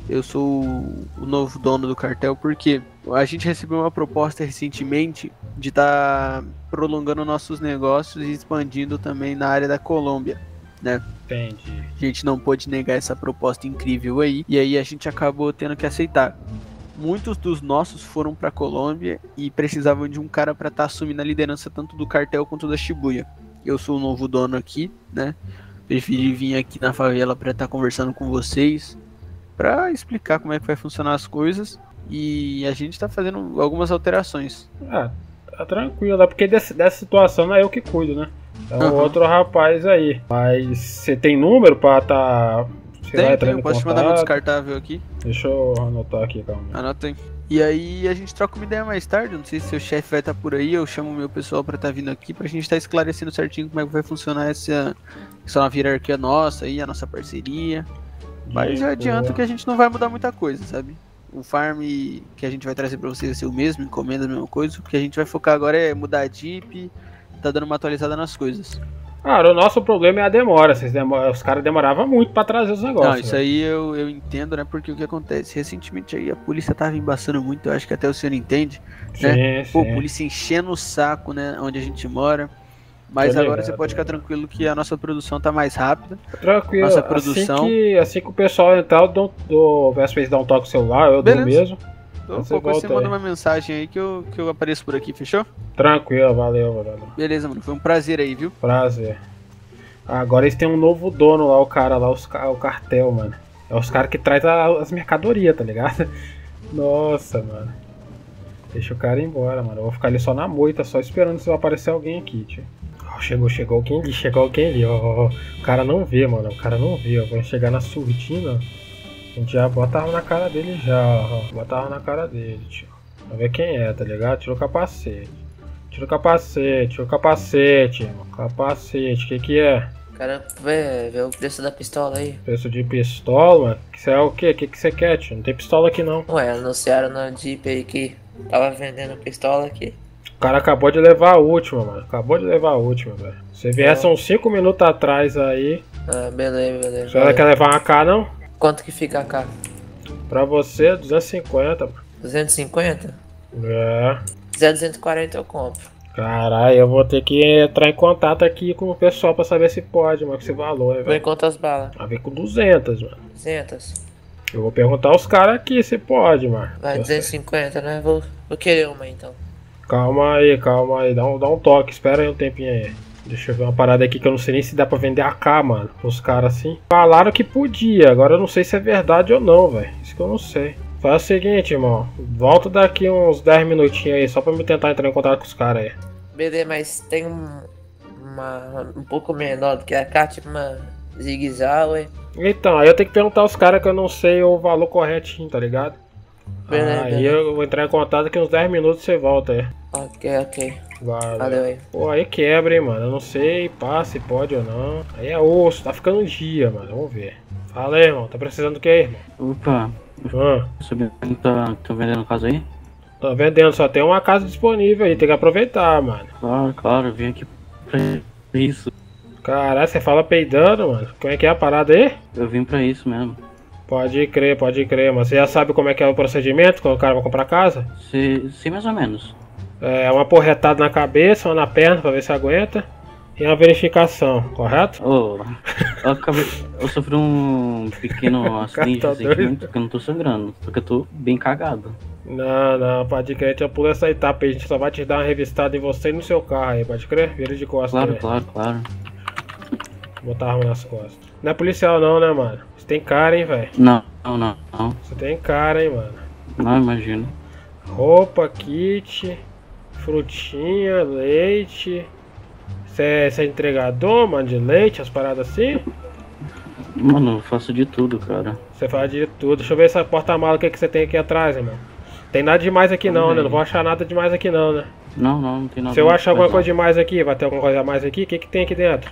Eu sou o novo dono do cartel porque a gente recebeu uma proposta recentemente de estar prolongando nossos negócios e expandindo também na área da Colômbia, né? Entendi. A gente não pôde negar essa proposta incrível aí, e aí a gente acabou tendo que aceitar. Muitos dos nossos foram pra Colômbia e precisavam de um cara pra estar assumindo a liderança tanto do cartel quanto da Shibuya. Eu sou o novo dono aqui, né? Preferi vir aqui na favela pra estar conversando com vocês, pra explicar como é que vai funcionar as coisas, e a gente tá fazendo algumas alterações. Ah, tá tranquilo, é porque dessa situação não é eu que cuido, né? É um outro rapaz aí. Mas você tem número pra tá... Tem, posso te mandar meu descartável aqui? Deixa eu anotar aqui, calma. Anota aí. E aí a gente troca uma ideia mais tarde, não sei se seu chefe vai estar por aí, eu chamo o meu pessoal pra estar vindo aqui pra gente estar esclarecendo certinho como é que vai funcionar essa nova hierarquia nossa aí, a nossa parceria. Mas eu adianto que a gente não vai mudar muita coisa, sabe? O farm que a gente vai trazer pra vocês vai ser o mesmo, encomenda a mesma coisa. O que a gente vai focar agora é mudar a DIP, tá dando uma atualizada nas coisas. Cara, o nosso problema é a demora. Os caras demoravam muito pra trazer os negócios. Não, isso aí eu entendo, né? Porque o que acontece? Recentemente aí a polícia tava embaçando muito, eu acho que até o senhor entende, né? Sim, Pô, sim. polícia enchendo o saco, né? Onde a gente mora. Mas agora você pode ficar tranquilo que a nossa produção tá mais rápida. Tranquilo, nossa produção... assim que o pessoal entrar, eu dou vez dar um toque no celular, eu dou mesmo. Você manda uma mensagem aí que eu apareço por aqui, fechou? Tranquilo, valeu, mano. Beleza, mano, foi um prazer aí, viu? Prazer. Agora eles têm um novo dono lá, o cara lá, o cartel, mano. É os caras que traz as mercadorias, tá ligado? Nossa, mano. Deixa o cara ir embora, mano. Eu vou ficar ali só na moita, só esperando se vai aparecer alguém aqui, tio. Chegou alguém ali, ó. O cara não vê, mano. O cara não vê, ó. Vai chegar na surdina. A gente já bota a arma na cara dele já, ó. Bota a arma na cara dele, tio. Vai ver quem é, tá ligado? Tira o capacete. Tira o capacete, mano. Capacete, que é? Cara, vê o preço da pistola aí. Preço de pistola, mano? Isso é o quê? O que você quer, tio? Não tem pistola aqui não. Ué, anunciaram na Jeep aí que tava vendendo pistola aqui. O cara acabou de levar a última, mano. Acabou de levar a última, velho. Você viesse uns 5 minutos atrás aí. Ah, beleza. Você quer levar uma AK, não? Quanto que fica a AK? Pra você, 250, mano. 250? É. 240 eu compro. Caralho, eu vou ter que entrar em contato aqui com o pessoal pra saber se pode, mano, com esse valor, velho. Vem quantas balas? Vai vir com 200, mano. 200? Eu vou perguntar aos caras aqui se pode, mano. Vai, 250, né? Vou querer uma então. Calma aí. Dá um toque, espera aí um tempinho aí. Deixa eu ver uma parada aqui que eu não sei nem se dá pra vender AK, mano. Os caras assim. Falaram que podia, agora eu não sei se é verdade ou não, velho. Isso que eu não sei. Faz o seguinte, irmão. Volta daqui uns 10 minutinhos aí, só pra me tentar entrar em contato com os caras aí. Beleza, mas tem um pouco menor do que a AK, tipo uma Zig-Zag, ué. Então, aí eu tenho que perguntar aos caras que eu não sei o valor corretinho, tá ligado? Beleza. Aí eu vou entrar em contato daqui uns 10 minutos você volta aí. Ok. Valeu aí. Pô, aí quebra, hein, mano. Eu não sei, se pode ou não. Aí é osso, tá ficando um dia, mano. Vamos ver. Fala aí, irmão. Tá precisando do que, irmão? Opa, sabendo que tá vendendo casa aí? Tô vendendo, só tem uma casa disponível aí, tem que aproveitar, mano. Claro, eu vim aqui pra isso. Caralho, você fala peidando, mano. Como é que é a parada aí? Eu vim pra isso mesmo. Pode crer, mas você já sabe como é que é o procedimento quando o cara vai comprar casa? Sim, mais ou menos. É uma porretada na cabeça, uma na perna pra ver se aguenta. E uma verificação, correto? Eu sofri um pequeno acidente aqui, que eu não tô sangrando, porque eu tô bem cagado. Não, pode crer, já pula essa etapa aí, a gente só vai te dar uma revistada em você e no seu carro aí, pode crer? Vira de costas. Claro. Vou botar a arma nas costas. Não é policial não, né, mano? Você tem cara, hein, velho? Não. Você tem cara, hein, mano? Não, imagino. Roupa, kit, frutinha, leite. Você é entregador, mano, de leite, as paradas assim? Mano, eu faço de tudo, cara. Você faz de tudo. Deixa eu ver essa porta-mala, o que você tem aqui atrás, irmão. Tem nada demais aqui não, né? Não vou achar nada demais aqui não, né? Não tem nada. Se eu achar alguma coisa demais aqui, vai ter alguma coisa a mais aqui, o que tem aqui dentro?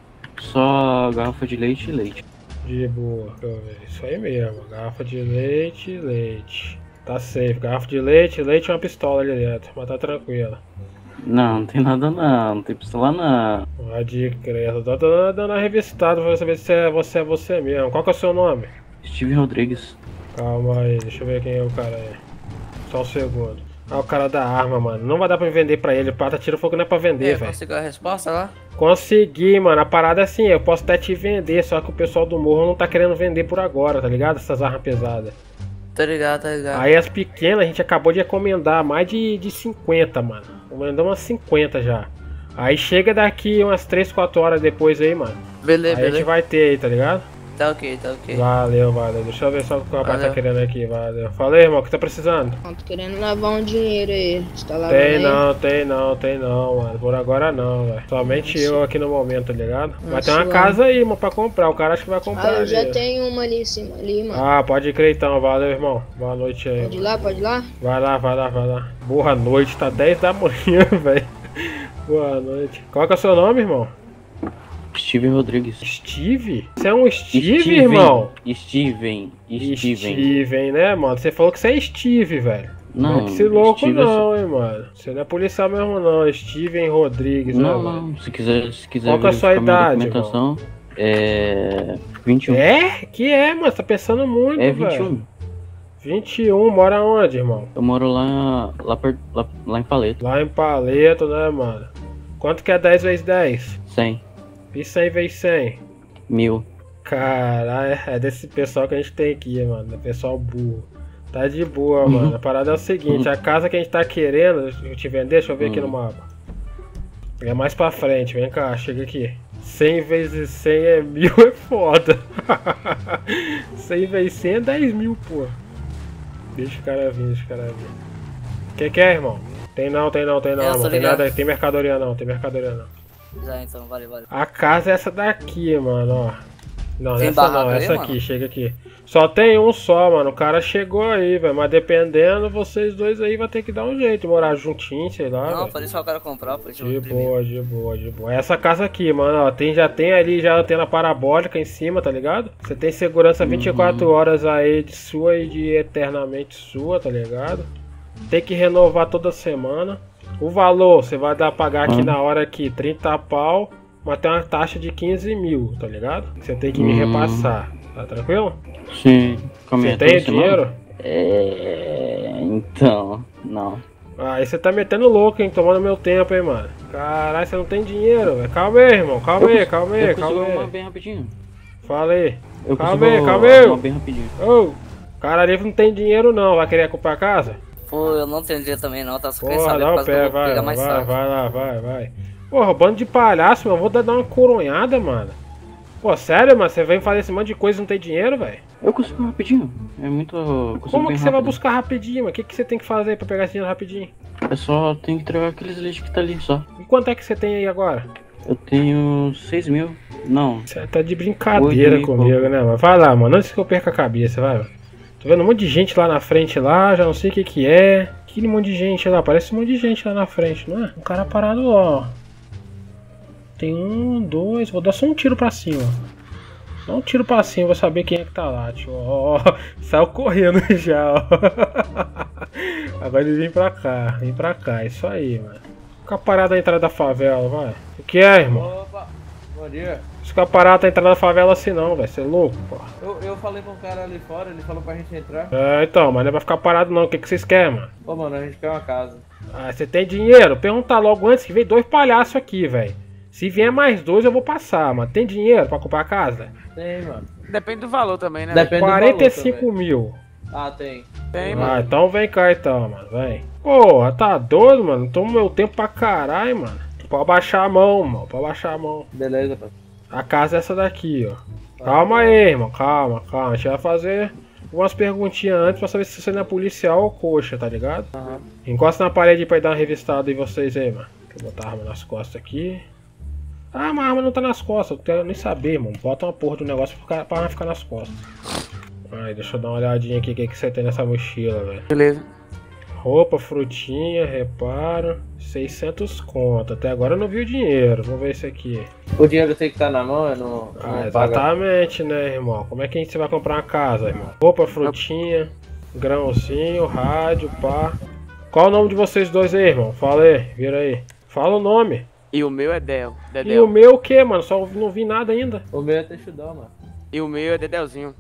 Só garrafa de leite e leite. De boa, deixa eu ver. Isso aí mesmo, garrafa de leite. Tá safe, garrafa de leite e uma pistola ali dentro, mas tá tranquilo. Não tem nada não tem pistola não. Pode crer, eu tô dando uma revistada pra saber se você é você mesmo. Qual que é o seu nome? Steven Rodrigues. Calma aí, deixa eu ver quem é o cara aí. Só um segundo. Ah, o cara da arma, mano. Não vai dar pra vender pra ele. O Pata tira fogo não é pra vender, velho. Conseguiu a resposta lá? Consegui, mano. A parada é assim, eu posso até te vender, só que o pessoal do morro não tá querendo vender por agora, tá ligado? Essas armas pesadas. Tá ligado, tá ligado. Aí as pequenas a gente acabou de encomendar mais de 50, mano. Encomendamos umas 50 já. Aí chega daqui umas 3, 4 horas depois aí, mano. Beleza, aí a gente vai ter aí, tá ligado? Tá ok, tá ok. Valeu. Deixa eu ver só o que o rapaz tá querendo aqui, valeu. Fala aí, irmão, o que tá precisando? Tô querendo lavar um dinheiro aí. Você tá lavando Tem não, mano. Por agora não, velho. Somente eu aqui no momento, tá ligado? Mas tem uma casa aí, mano, pra comprar. O cara acha que vai comprar. Eu já tenho uma ali em cima, ali, mano. Ah, pode crer então, valeu, irmão. Boa noite aí. Pode ir lá, pode ir lá? Vai lá. Boa noite, tá 10 da manhã, velho. Boa noite. Qual que é o seu nome, irmão? Steven Rodrigues. Steve? Você é um Steve, irmão? Steven, né, mano? Você falou que você é Steve, velho. Não, é esse louco Steve não, hein, mano. Você não é policial mesmo não, Steven Rodrigues, não, né, não. Mano? Se quiser qual que é a sua idade, documentação, é 21. É? Que é, mano? Você tá pensando muito, velho. É 21. 21, mora onde, irmão? Eu moro lá em Paleto. Lá em Paleto, né, mano? Quanto que é 10 vezes 10? 100. E 100 vezes 100? 1000. Caralho, é desse pessoal que a gente tem aqui, mano. É pessoal burro. Tá de boa, mano. A parada é o seguinte, a casa que a gente tá querendo te vender, deixa eu ver aqui no mapa. É mais pra frente, vem cá, chega aqui. 100 vezes 100 é 1000, é foda. 100 vezes 100 é 10 mil, pô. Deixa o cara vir. Que é, irmão? Tem não, mano. Tem nada, tem mercadoria não. Já, então, valeu. A casa é essa daqui, mano, ó. Não, tem essa não, essa aqui, chega aqui. Só tem um só, mano. O cara chegou aí, velho. Mas dependendo, vocês dois aí vai ter que dar um jeito. Morar juntinho, sei lá. Não, véio. pode deixar o cara comprar, pô. De boa. Essa casa aqui, mano, ó. Já tem ali já a antena parabólica em cima, tá ligado? Você tem segurança 24 horas aí de sua e de eternamente sua, tá ligado? Tem que renovar toda semana. O valor, você vai pagar aqui na hora aqui 30 pau. Mas tem uma taxa de 15 mil, tá ligado? Você tem que me repassar, tá tranquilo? Sim. Você tem dinheiro? Então, não. Aí você tá metendo louco, hein? Tomando meu tempo, hein, mano? Caralho, você não tem dinheiro, velho. Calma aí, irmão. Calma aí. Eu consigo arrumar bem rapidinho. Fala aí. Eu calma aí. arrumar bem rapidinho. Ô, cara ali não tem dinheiro não. Vai querer comprar casa? Pô, eu não tenho dinheiro também não, tá? Só queria Porra, saber dá o por causa pé, que eu vou pegar mais saco. vai. Porra, bando de palhaço, mano. Vou dar uma coronhada, mano. Pô, sério, mano? Você vem fazer esse monte de coisa e não tem dinheiro, velho? Eu consigo rapidinho. É muito... Como que você vai buscar rapidinho, mano? O que você tem que fazer pra pegar esse dinheiro rapidinho? Eu só tenho que entregar aqueles lixos que tá ali, só. E quanto é que você tem aí agora? Eu tenho 6 mil. Não. Você tá de brincadeira comigo, né, mano? Vai lá, mano. Antes que eu perca a cabeça, vai, mano. Tô vendo um monte de gente lá na frente lá, já não sei o que é. Aquele monte de gente lá, parece um monte de gente lá na frente, não é? Um cara parado, ó. Tem 1, 2, vou dar só um tiro pra cima. Dá um tiro pra cima, vou saber quem é que tá lá, tio. Ó, saiu correndo já, ó. Agora ele vem pra cá, isso aí, mano. Fica parado na entrada da favela, vai. O que é, irmão? Opa, bom dia. Fica parado na entrada da favela assim não, velho, você é louco, pô. Eu falei com o cara ali fora, ele falou pra gente entrar. Então, mas não é pra ficar parado não, o que vocês querem, mano? Pô, mano, a gente quer uma casa. Ah, você tem dinheiro? Pergunta logo antes que veio 2 palhaços aqui, velho. Se vier mais 2 eu vou passar, mano. Tem dinheiro pra comprar a casa? Tem, mano. Depende do valor também, né? Depende 45 mil. Ah, tem. Tem, Ah, mano. então vem cá então, mano. Vem. Porra, tá doido, mano? Toma meu tempo pra caralho, mano. Pode baixar a mão, mano. Pode baixar a mão. Beleza, pai. A casa é essa daqui, ó. Calma aí, irmão. Calma. A gente vai fazer umas perguntinhas antes pra saber se você não é policial ou coxa, tá ligado? Encosta na parede pra ir dar uma revistada em vocês aí, mano. Deixa eu botar a arma nas costas aqui. Ah, mas a arma não tá nas costas, eu quero nem saber, mano. Bota uma porra do negócio pra arma ficar nas costas. Aí, deixa eu dar uma olhadinha aqui o que você tem nessa mochila, velho. Beleza. Roupa, frutinha, reparo. 600 conto. Até agora eu não vi o dinheiro. Vamos ver isso aqui. O dinheiro tem que estar na mão, eu não. Exatamente, né, irmão? Como é que você vai comprar uma casa, irmão? Roupa, frutinha, grãozinho, rádio, pá. Qual o nome de vocês dois aí, irmão? Fala aí, vira aí. Fala o nome. E o meu é Dedéu. E o meu o que, mano? Só não vi nada ainda. O meu é Texudão, mano. E o meu é Dedelzinho.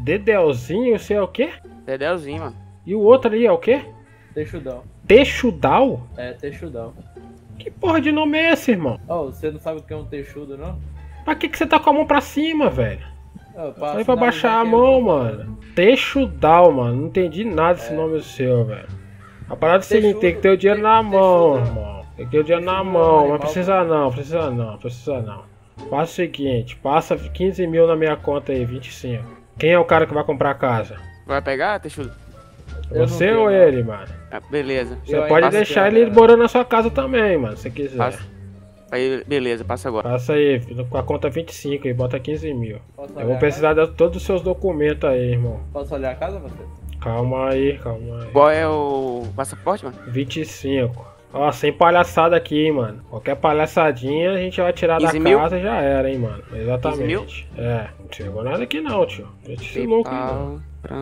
Dedelzinho, você é o quê? Dedelzinho, mano. E o outro ali é o quê? Texudão. Texudal? É, texudão. Que porra de nome é esse, irmão? Oh, você não sabe o que é um texudo, não? Pra que você tá com a mão pra cima, velho? Foi pra baixar a que mão, mano. Texudal, mano. Não entendi nada desse nome seu, velho. A parada é o seguinte, tem que ter o dinheiro na mão, irmão. Tem que ter o dinheiro na mão, mas precisa não. Faça o seguinte, passa 15 mil na minha conta aí, 25. Quem é o cara que vai comprar a casa? Vai pegar, Texudo? Você ou ele, mano? Ah, beleza. Você pode deixar ele morando na sua casa também, mano, se quiser. Passa. Aí, beleza, passa agora. Passa aí, com a conta 25 aí, bota 15 mil. Eu vou precisar de todos os seus documentos aí, irmão. Posso olhar a casa, você? Calma aí. Qual é o passaporte, mano? 25. Ó, sem palhaçada aqui, hein, mano. Qualquer palhaçadinha a gente vai tirar da casa e já era, hein, mano. Exatamente. É, não chegou nada aqui não, tio. Esse louco aí, não.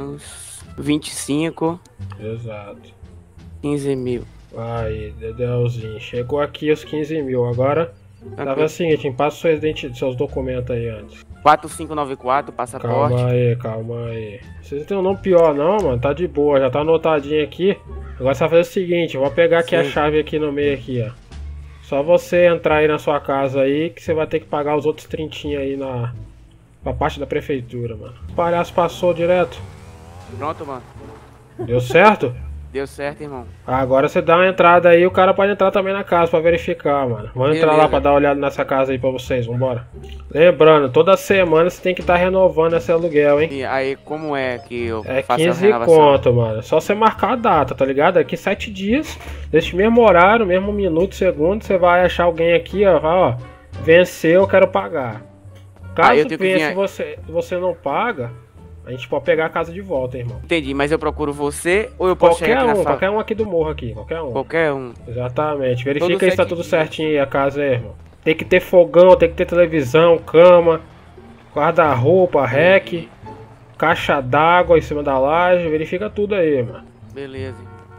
25. Exato. 15 mil. Aí, Dedelzinho. Chegou aqui os 15 mil. Agora, tava assim, a gente passa seus documentos aí antes. 4594, passaporte. Calma aí. Vocês não tem um nome pior não, mano. Tá de boa, já tá anotadinho aqui. Agora você vai fazer o seguinte, eu vou pegar aqui a chave aqui no meio aqui, ó. Só você entrar aí na sua casa aí, que você vai ter que pagar os outros 30 aí pra parte da prefeitura, mano. O palhaço passou direto. Pronto, mano. Deu certo? Deu certo, irmão. Agora você dá uma entrada aí, o cara pode entrar também na casa pra verificar, mano. Vamos entrar lá pra dar uma olhada nessa casa aí pra vocês, vambora. Lembrando, toda semana você tem que estar renovando esse aluguel, hein? E aí, como é que eu faço a renovação? 15 conto, mano. Só você marcar a data, tá ligado? Daqui 7 dias, neste mesmo horário, mesmo minuto, segundo, você vai achar alguém aqui, ó, venceu, eu quero pagar. Caso pense você não paga, a gente pode pegar a casa de volta, irmão. Entendi, mas eu procuro você ou eu posso chegar aqui na qualquer um aqui do morro aqui, qualquer um. Exatamente, verifica se tá tudo certinho aí a casa aí, irmão. Tem que ter fogão, tem que ter televisão, cama, guarda-roupa, rec, caixa d'água em cima da laje, verifica tudo aí, mano. Beleza.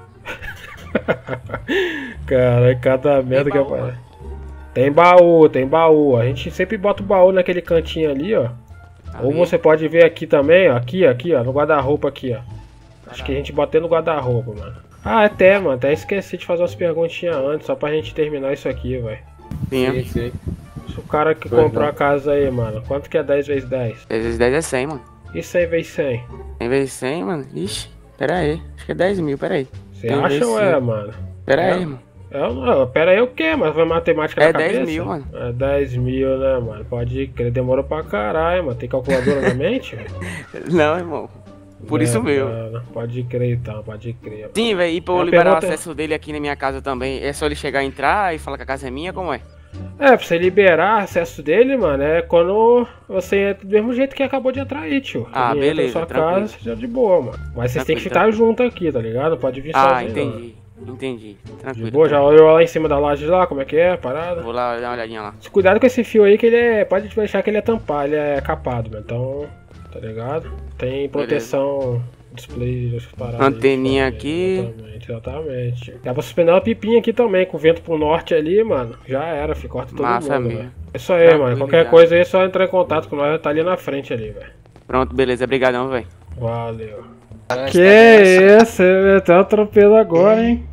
Cara, cada merda que aparece. Tem baú. A gente sempre bota o baú naquele cantinho ali, ó. Ou você pode ver aqui também, ó. Aqui, ó, no guarda-roupa aqui, ó. Acho que a gente bota no guarda-roupa, mano. Ah, mano. Até esqueci de fazer umas perguntinhas antes, só pra gente terminar isso aqui, velho. Sim. O cara que comprou a casa aí, mano. Quanto que é 10 vezes 10? 10 vezes 10 é 100, mano. E 100 vezes 100? 100 vezes 100, mano? Ixi, pera aí. Acho que é 10 mil, pera aí. Você acha ou é, mano? Pera aí, mano. Pera aí o quê? Mas vai matemática na cabeça? 10 mil, mano. É 10 mil, né, mano? Pode crer, demorou pra caralho, mano. Tem calculadora na mente? Não, irmão. Por isso mesmo. Pode crer então, pode crer. Sim, velho, e pra eu liberar o acesso dele aqui na minha casa também, é só ele chegar e entrar e falar que a casa é minha, como é? Pra você liberar acesso dele, mano, é quando você entra do mesmo jeito que acabou de entrar aí, tio. Ah, ele beleza, entra na sua casa, já de boa, mano. Mas vocês têm que ficar junto aqui, tá ligado? Não pode vir sozinho. Entendi. Entendi, tranquilo. De boa, já olhou lá em cima da laje lá, como é que é, parada? Vou lá dar uma olhadinha lá. Cuidado com esse fio aí que ele pode deixar que ele é tampado, ele é capado, mano. Então, tá ligado? Tem proteção, display, paradas. Anteninha aqui. Exatamente. Dá pra suspender uma pipinha aqui também, com o vento pro norte ali, mano. Já era, corta todo Massa mundo, mesmo. Véio. É isso aí, mano. Qualquer coisa aí é só entrar em contato com nós, tá ali na frente ali, velho. Pronto, beleza, brigadão, velho. Valeu. Que isso, você meteu um atropelo agora, hein?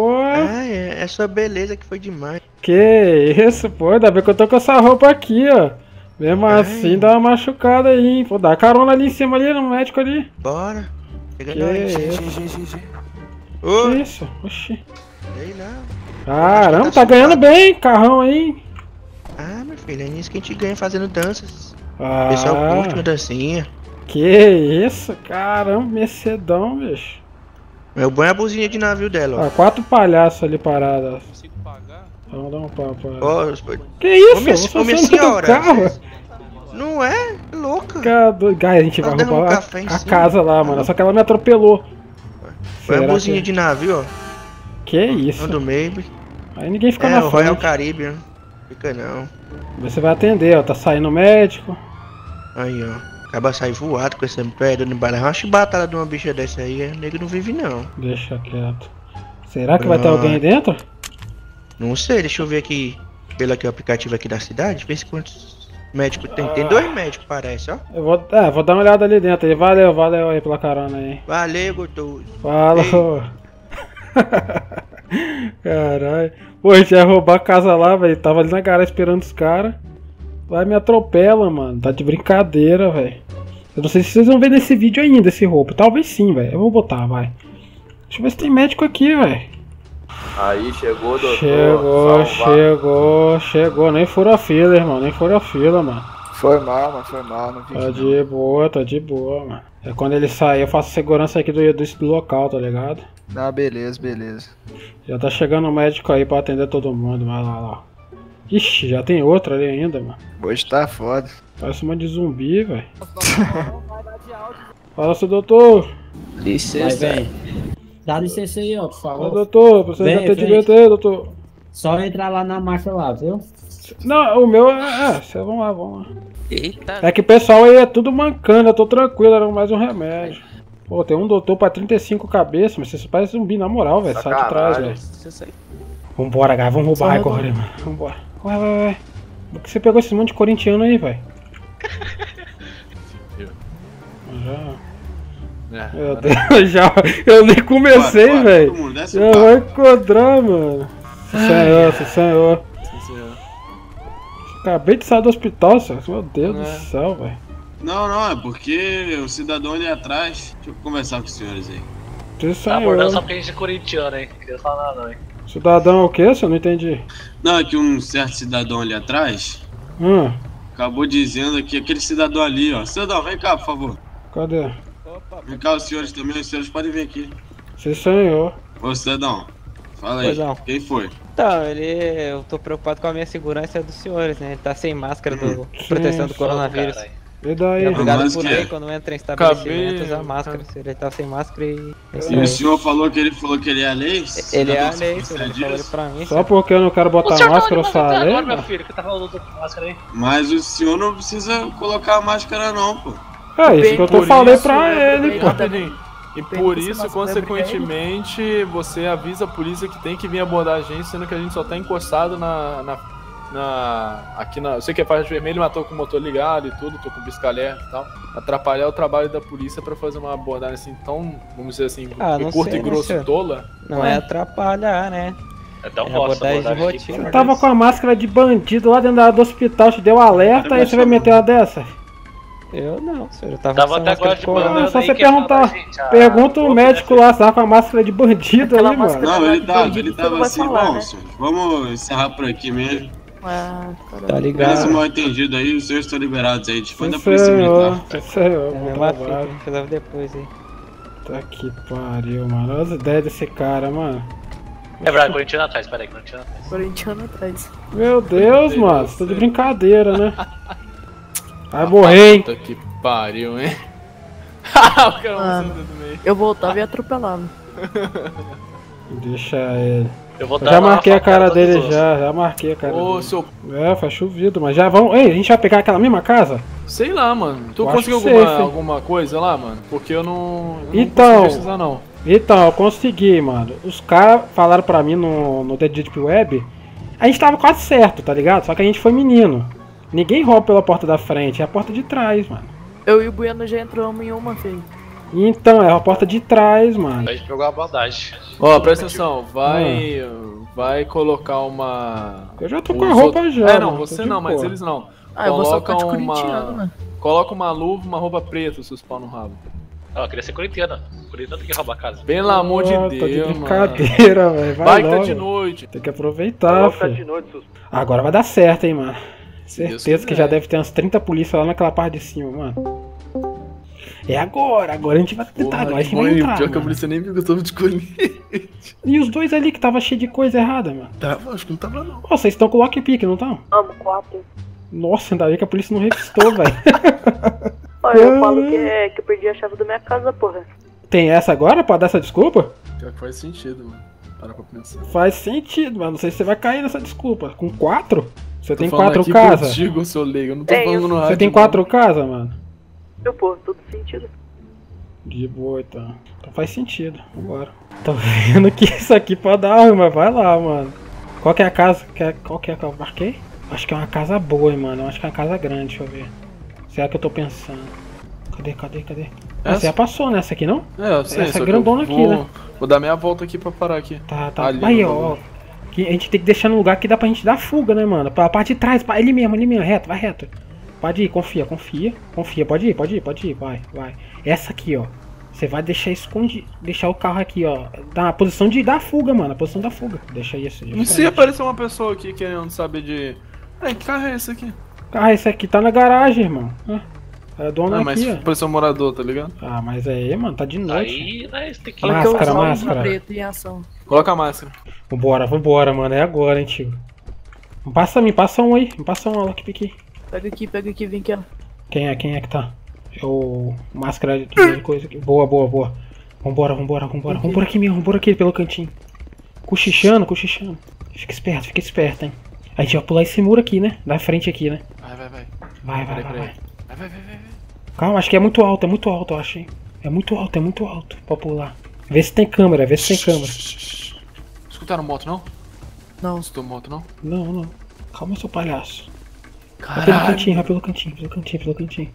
Essa beleza que foi demais. Que isso, pô, ainda bem que eu tô com essa roupa aqui, ó. Mesmo assim, dá uma machucada aí, hein? Pô, dá carona ali em cima, ali, no médico ali. Bora. Chega aí. Que isso? Oxi. Sei lá. Caramba, tá ganhando bem, carrão aí. Meu filho, é nisso que a gente ganha fazendo danças. O pessoal curte uma dancinha. Que isso, caramba, mercedão, bicho. É o bom é a buzinha de navio dela, ó. 4 palhaços ali parados. Não consigo pagar? Então dá um papo. Que isso? Minha senhora. Não é? Louca. A gente vai roubar a casa lá, mano. Só que ela me atropelou. Foi a buzinha de navio, ó. Que isso? Do meio. Aí ninguém fica na frente. É o Royal Caribbean. Fica não. Você vai atender, ó. Tá saindo o médico. Aí, ó. Acaba sair voado com essa pedra no bairro. Uma chibatada de uma bicha dessa aí, o nego não vive não. Deixa quieto. Será que vai ter alguém dentro? Não sei, deixa eu ver aqui pelo aplicativo aqui da cidade, ver quantos Médico tem 2 médicos, parece, ó. Eu vou dar uma olhada ali dentro aí. Valeu aí pela carona aí. Valeu, gostoso. Falou. Caralho. Pô, a gente ia roubar a casa lá, velho. Tava ali na garagem esperando os caras. Vai me atropela, mano. Tá de brincadeira, velho. Eu não sei se vocês vão ver nesse vídeo ainda esse roubo. Talvez sim, velho. Eu vou botar, vai. Deixa eu ver se tem médico aqui, velho. Aí, chegou, doutor. Chegou. Nem furou a fila, irmão. Nem furou a fila, mano. Foi mal, não vi. Tá de boa, mano. É quando ele sair, eu faço segurança aqui do local, tá ligado? Ah, beleza. Já tá chegando o médico aí pra atender todo mundo, vai lá. Ixi, já tem outro ali ainda, mano. Hoje tá foda. Parece uma de zumbi, velho. Fala, seu doutor. Licença. Vai, vem. Dá licença aí, ó, por favor. Fala, doutor, precisa de atendimento aí, doutor. Só entrar lá na máquina lá, viu? Não, o meu vamos lá. Eita. É que o pessoal aí é tudo mancando, eu tô tranquilo, era mais um remédio. Pô, tem um doutor pra 35 cabeças, mas você parece zumbi, na moral, velho. Sai de trás, velho. Vambora, cara, vamos roubar agora, mano. Vambora. Vai. Por que você pegou esse monte de corintiano aí, velho? Meu Deus, eu nem comecei, velho. Já vai encontrar, mano. Senhor. Acabei de sair do hospital, senhor. Meu Deus do céu, velho. Não, é porque o cidadão ali atrás. Deixa eu conversar com os senhores aí. Tá abordando só porque a gente é corintiano, hein? Não queria falar nada, não, hein? Cidadão é o que, senhor? Não entendi. Não, é que um certo cidadão ali atrás acabou dizendo que aquele cidadão ali, ó. Cidadão, vem cá, por favor. Cadê? Vem cá, os senhores também, os senhores podem vir aqui. Sim, senhor. Ô, cidadão, fala aí, quem foi? Então, eu tô preocupado com a minha segurança dos senhores, né? Ele tá sem máscara do proteção do coronavírus. E daí? Obrigado por aí, quando entra em estabelecimento, usar máscara. Ele tá sem máscara e o senhor falou que ele é a lei? Ele é a lei, senhor. Ele falou pra mim. Só porque eu não quero botar máscara, eu sou a lei? Agora, meu filho, que tá falando com máscara aí. Mas o senhor não precisa colocar a máscara não, pô. É isso que eu falei pra ele, pô. E por isso, consequentemente, você avisa a polícia que tem que vir abordar a gente, sendo que a gente só tá encostado aqui na... Eu sei que a faixa vermelha matou com o motor ligado e tudo, tô com o pisca-alerta e tal. Atrapalhar o trabalho da polícia pra fazer uma abordagem assim tão, vamos dizer assim, curto e grosso, tola. Não é atrapalhar, né? É dar um abordagem de rotina. Você tava com a máscara de bandido lá dentro do hospital, te deu alerta, aí você vai meter uma dessa? Eu não, senhor. Eu tava até agora de é só você perguntar. Pergunta o médico lá se tava com a máscara de bandido ali, mano. Não, ele tava assim, bom, senhor. Vamos encerrar por aqui mesmo. Tá ligado? Beleza, mal entendido aí, os senhores estão liberados aí, depois da polícia militar. Precisava depois aí. Tá que pariu, mano. Olha as ideias desse cara, mano. É verdade, corintiano atrás, peraí, corintiano atrás. Meu Deus, mano, você tá de brincadeira, né? Vai morrer, hein? Puta que pariu, hein? O cara eu voltava e atropelava. Deixa ele. Eu já marquei a cara dele já marquei a cara dele. Seu... faz chovido, mas já vamos... Ei, a gente vai pegar aquela mesma casa? Sei lá, mano. Tu conseguiu alguma coisa lá, mano? Porque eu não então, consegui precisar, não. Então, eu consegui, mano. Os caras falaram pra mim no The Deep Web. A gente tava quase certo, tá ligado? Só que a gente foi menino. Ninguém rouba pela porta da frente, é a porta de trás, mano. Eu e o Bueno já entramos em uma, filho. Então, é a porta de trás, mano. A gente pegou a bandagem. Ó, presta atenção, vai colocar uma... Eu já tô com a roupa já. Não, você não, mas eles não. Eu vou só ficar de corintiano, mano. Coloca uma luva, uma roupa preta, seus pau no rabo. Eu queria ser corintiano. Corintiano tem que roubar a casa. Pelo amor de Deus, tá de brincadeira, velho. Vai que tá de noite. Tem que aproveitar, filho. Agora vai dar certo, hein, mano. Certeza que já deve ter umas 30 polícias lá naquela parte de cima, mano. É agora a gente vai tentar, agora a gente vai entrar. Pior que a polícia nem viu que eu tava de colete. E os dois ali que tava cheio de coisa errada, mano? Tava, acho que não tava não. Vocês estão com lockpick, não estão? Vamos, 4. Nossa, ainda bem que a polícia não revistou, velho. Olha, eu falo que eu perdi a chave da minha casa, porra. Tem essa agora pra dar essa desculpa? Pior que faz sentido, mano. Para pra pensar. Faz sentido, mas não sei se você vai cair nessa desculpa. Com 4? Você tem 4 casas? Eu sou leigo, eu não tô falando no rádio. Você tem 4 casas, mano? Pô, tudo sentido. De boa, então. Então faz sentido. Vambora. Tô vendo que isso aqui pode dar arma, mas vai lá, mano. Qual que é a casa? Qual que é que eu marquei? Acho que é uma casa boa, hein, mano. Eu acho que é uma casa grande, deixa eu ver. Será que eu tô pensando? Cadê? Você já passou nessa aqui, não? Eu sei. Essa grandona aqui, né? Vou dar meia volta aqui pra parar aqui. Tá. Aí, ó. A gente tem que deixar no lugar que dá pra gente dar fuga, né, mano? Pra parte de trás, ele mesmo, reto, vai reto. Pode ir, confia. Pode ir, vai. Essa aqui, ó. Você vai deixar escondido, deixar o carro aqui, ó. Na posição de dar fuga, mano. A posição da fuga. Deixa isso. Não se aparecer uma pessoa aqui querendo saber de... que carro é esse aqui? Esse aqui tá na garagem, irmão. É dono mas aqui, ó. Parece um morador, tá ligado? Mas aí, mano, tá de noite. Aí, nós tem que... Máscara. Preto em ação. Coloca a máscara. Vambora, mano. É agora, hein, tio. Me passa um aí. Me passa um, ó, que pique. Pega aqui, vem aqui, ó. Quem é que tá? É o máscara de coisa aqui. Boa. Vambora aqui mesmo, vambora aqui pelo cantinho. Cochichando. Fica esperto, hein. A gente vai pular esse muro aqui, né? Da frente aqui, né? Vai. Vai. Calma, acho que é muito alto, eu acho, hein. É muito alto pra pular. Vê se tem câmera. Escutaram moto, não? Não. Escutou moto, não? Não. Calma, seu palhaço. Caralho. Vai pelo cantinho.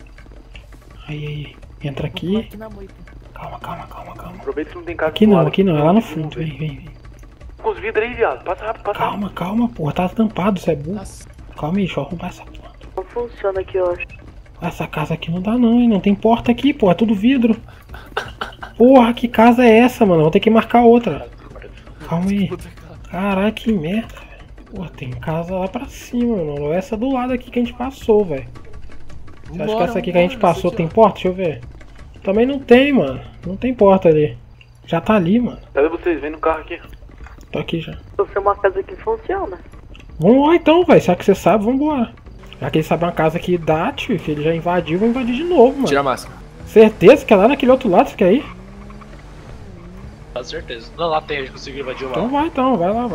Aí. Entra aqui. Calma. Aproveita que não tem casa. Aqui não, é lá no fundo. Vem. Com os vidros aí, viado. Passa rápido, Calma, porra. Tá tampado, você é burro. Calma aí, deixa eu arrumar essa porta. Não funciona aqui, eu acho. Essa casa aqui não dá não, hein. Não tem porta aqui, porra. É tudo vidro. Porra, que casa é essa, mano? Vou ter que marcar outra. Calma aí. Caraca, que merda. Porra, tem casa lá pra cima, mano. Essa do lado aqui que a gente passou, velho. Você acha que essa aqui que a gente passou tem porta? Deixa eu ver. Também não tem, mano. Não tem porta ali. Já tá ali, mano. Cadê vocês? Vem no carro aqui. Tô aqui já. Você é uma casa que funciona. Vamos lá então, velho. Será que você sabe? Vambora. Já que ele sabe uma casa que dá, tio, que ele já invadiu, vou invadir de novo, mano. Tira a máscara. Certeza que é lá naquele outro lado, você quer ir? Com certeza. Não, lá tem, a gente conseguiu invadir o lado. Então, vai lá.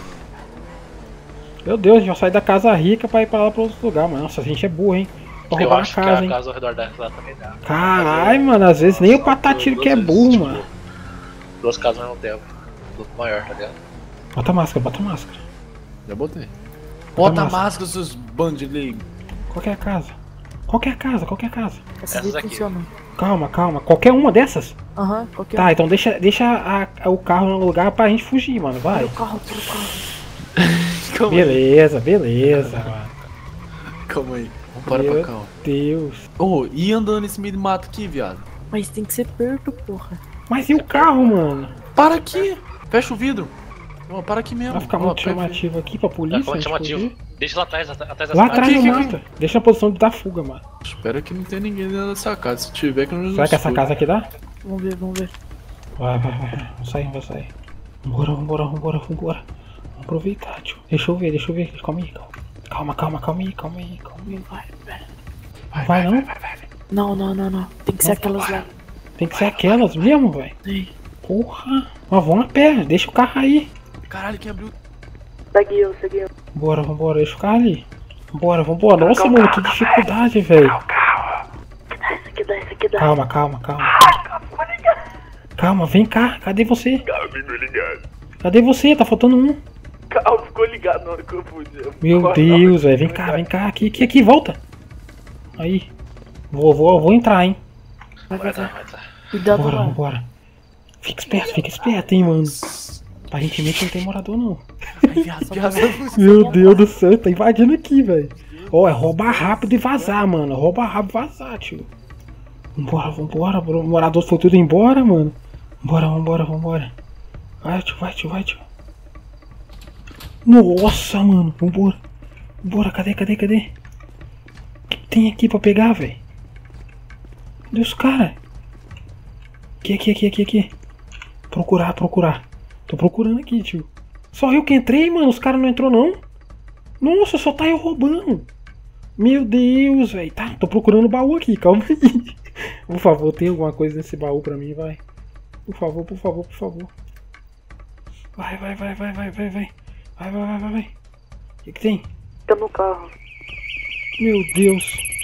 Meu Deus, a gente vai sair da casa rica pra ir pra lá pro outro lugar, mano. Nossa, a gente é burro, hein? Pra roubar a casa, hein? Casa ao redor dela também dá. Caralho, mano, às vezes nem o patatiro que é burro, mano. Duas casas ao mesmo tempo. Duas maior, tá ligado? Bota a máscara. Já botei. Bota a máscara, seus bandidos. Qual que é a casa? Essas aqui funcionam. Calma. Qualquer uma dessas? Qualquer uma. Tá, então deixa o carro no lugar pra gente fugir, mano. Vai. Tira o carro. Beleza, mano. Calma aí. Vamos parar pra cá, ó. Meu Deus. E andando nesse meio do mato aqui, viado? Mas tem que ser perto, porra. Mas e o carro, mano? Para aqui. Fecha o vidro. Para aqui mesmo. Vai ficar muito chamativo aqui pra polícia. Vai ficar muito chamativo. Deixa lá atrás das lá atrás não mata. Deixa na posição de dar fuga, mano. Espero que não tenha ninguém dentro dessa casa. Se tiver, que não. Será que essa casa aqui dá? Vamos ver. Vai. Vamos sair. Vambora. Vamos aproveitar, tio. Deixa eu ver. Calma aí. Vai não? Não. Tem que ser aquelas lá. Tem que ser aquelas mesmo, velho? Sim. Porra. Mas vamos a pé. Deixa o carro aí. Caralho, quem abriu? Segue eu. Bora, deixa o carro ali. Vambora. Nossa, mano, que dificuldade, velho. Esse aqui dá. Calma, vem cá. Cadê você? Cadê você? Tá faltando um. Calma, ficou ligado na hora que eu fui. Meu Deus, velho. Vem cá. Aqui, volta. Aí. Vou entrar, hein. Vai. Cuidado, Vambora. Fica esperto, hein, mano. Aparentemente não tem morador, não. Meu Deus do céu, tá invadindo aqui, velho. É roubar rápido e vazar, mano. Tio. Vambora. O morador foi tudo embora, mano. Vambora. Vai, tio. Nossa, mano. Vambora, cadê? O que tem aqui pra pegar, velho? Cadê os caras? Aqui. Procurar. Tô procurando aqui, tio. Só eu que entrei, mano. Os caras não entrou, não. Nossa, só tá eu roubando. Meu Deus, velho. Tá, tô procurando o baú aqui. Calma aí. Por favor, tem alguma coisa nesse baú pra mim, vai. Por favor. Vai. O que tem? Tá no carro. Meu Deus.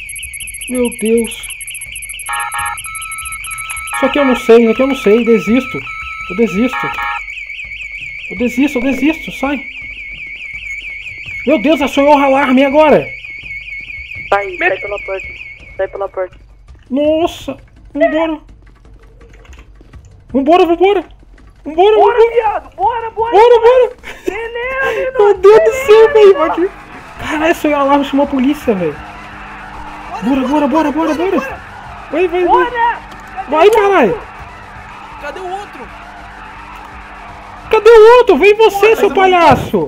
Isso aqui eu não sei. Desisto. Eu desisto, sai. Meu Deus, acionou o alarme agora. Sai pela porta. Sai pela porta. Nossa. Vambora. Vambora. Bora, viado. Bora. Beleza. Meu Deus do céu, velho. Caralho, acionou o alarme, chamou a polícia, velho. Bora. Vai. Vai, caralho. Cadê o outro? Vem você, seu palhaço.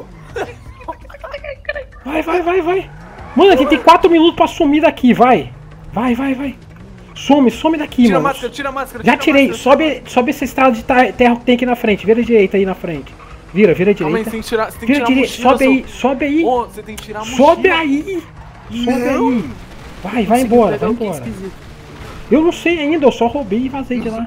Vai. Mano, a gente tem 4 minutos pra sumir daqui, vai. Some daqui, mano. Tira a máscara. Já tirei, sobe essa estrada de terra que tem aqui na frente. Vira direita aí na frente. Vira direita. Calma aí, você tem que tirar a mochila. Sobe aí. Ô, você tem que tirar a mochila. Sobe aí. Vai embora. Eu não sei ainda, eu só roubei e vazei de lá.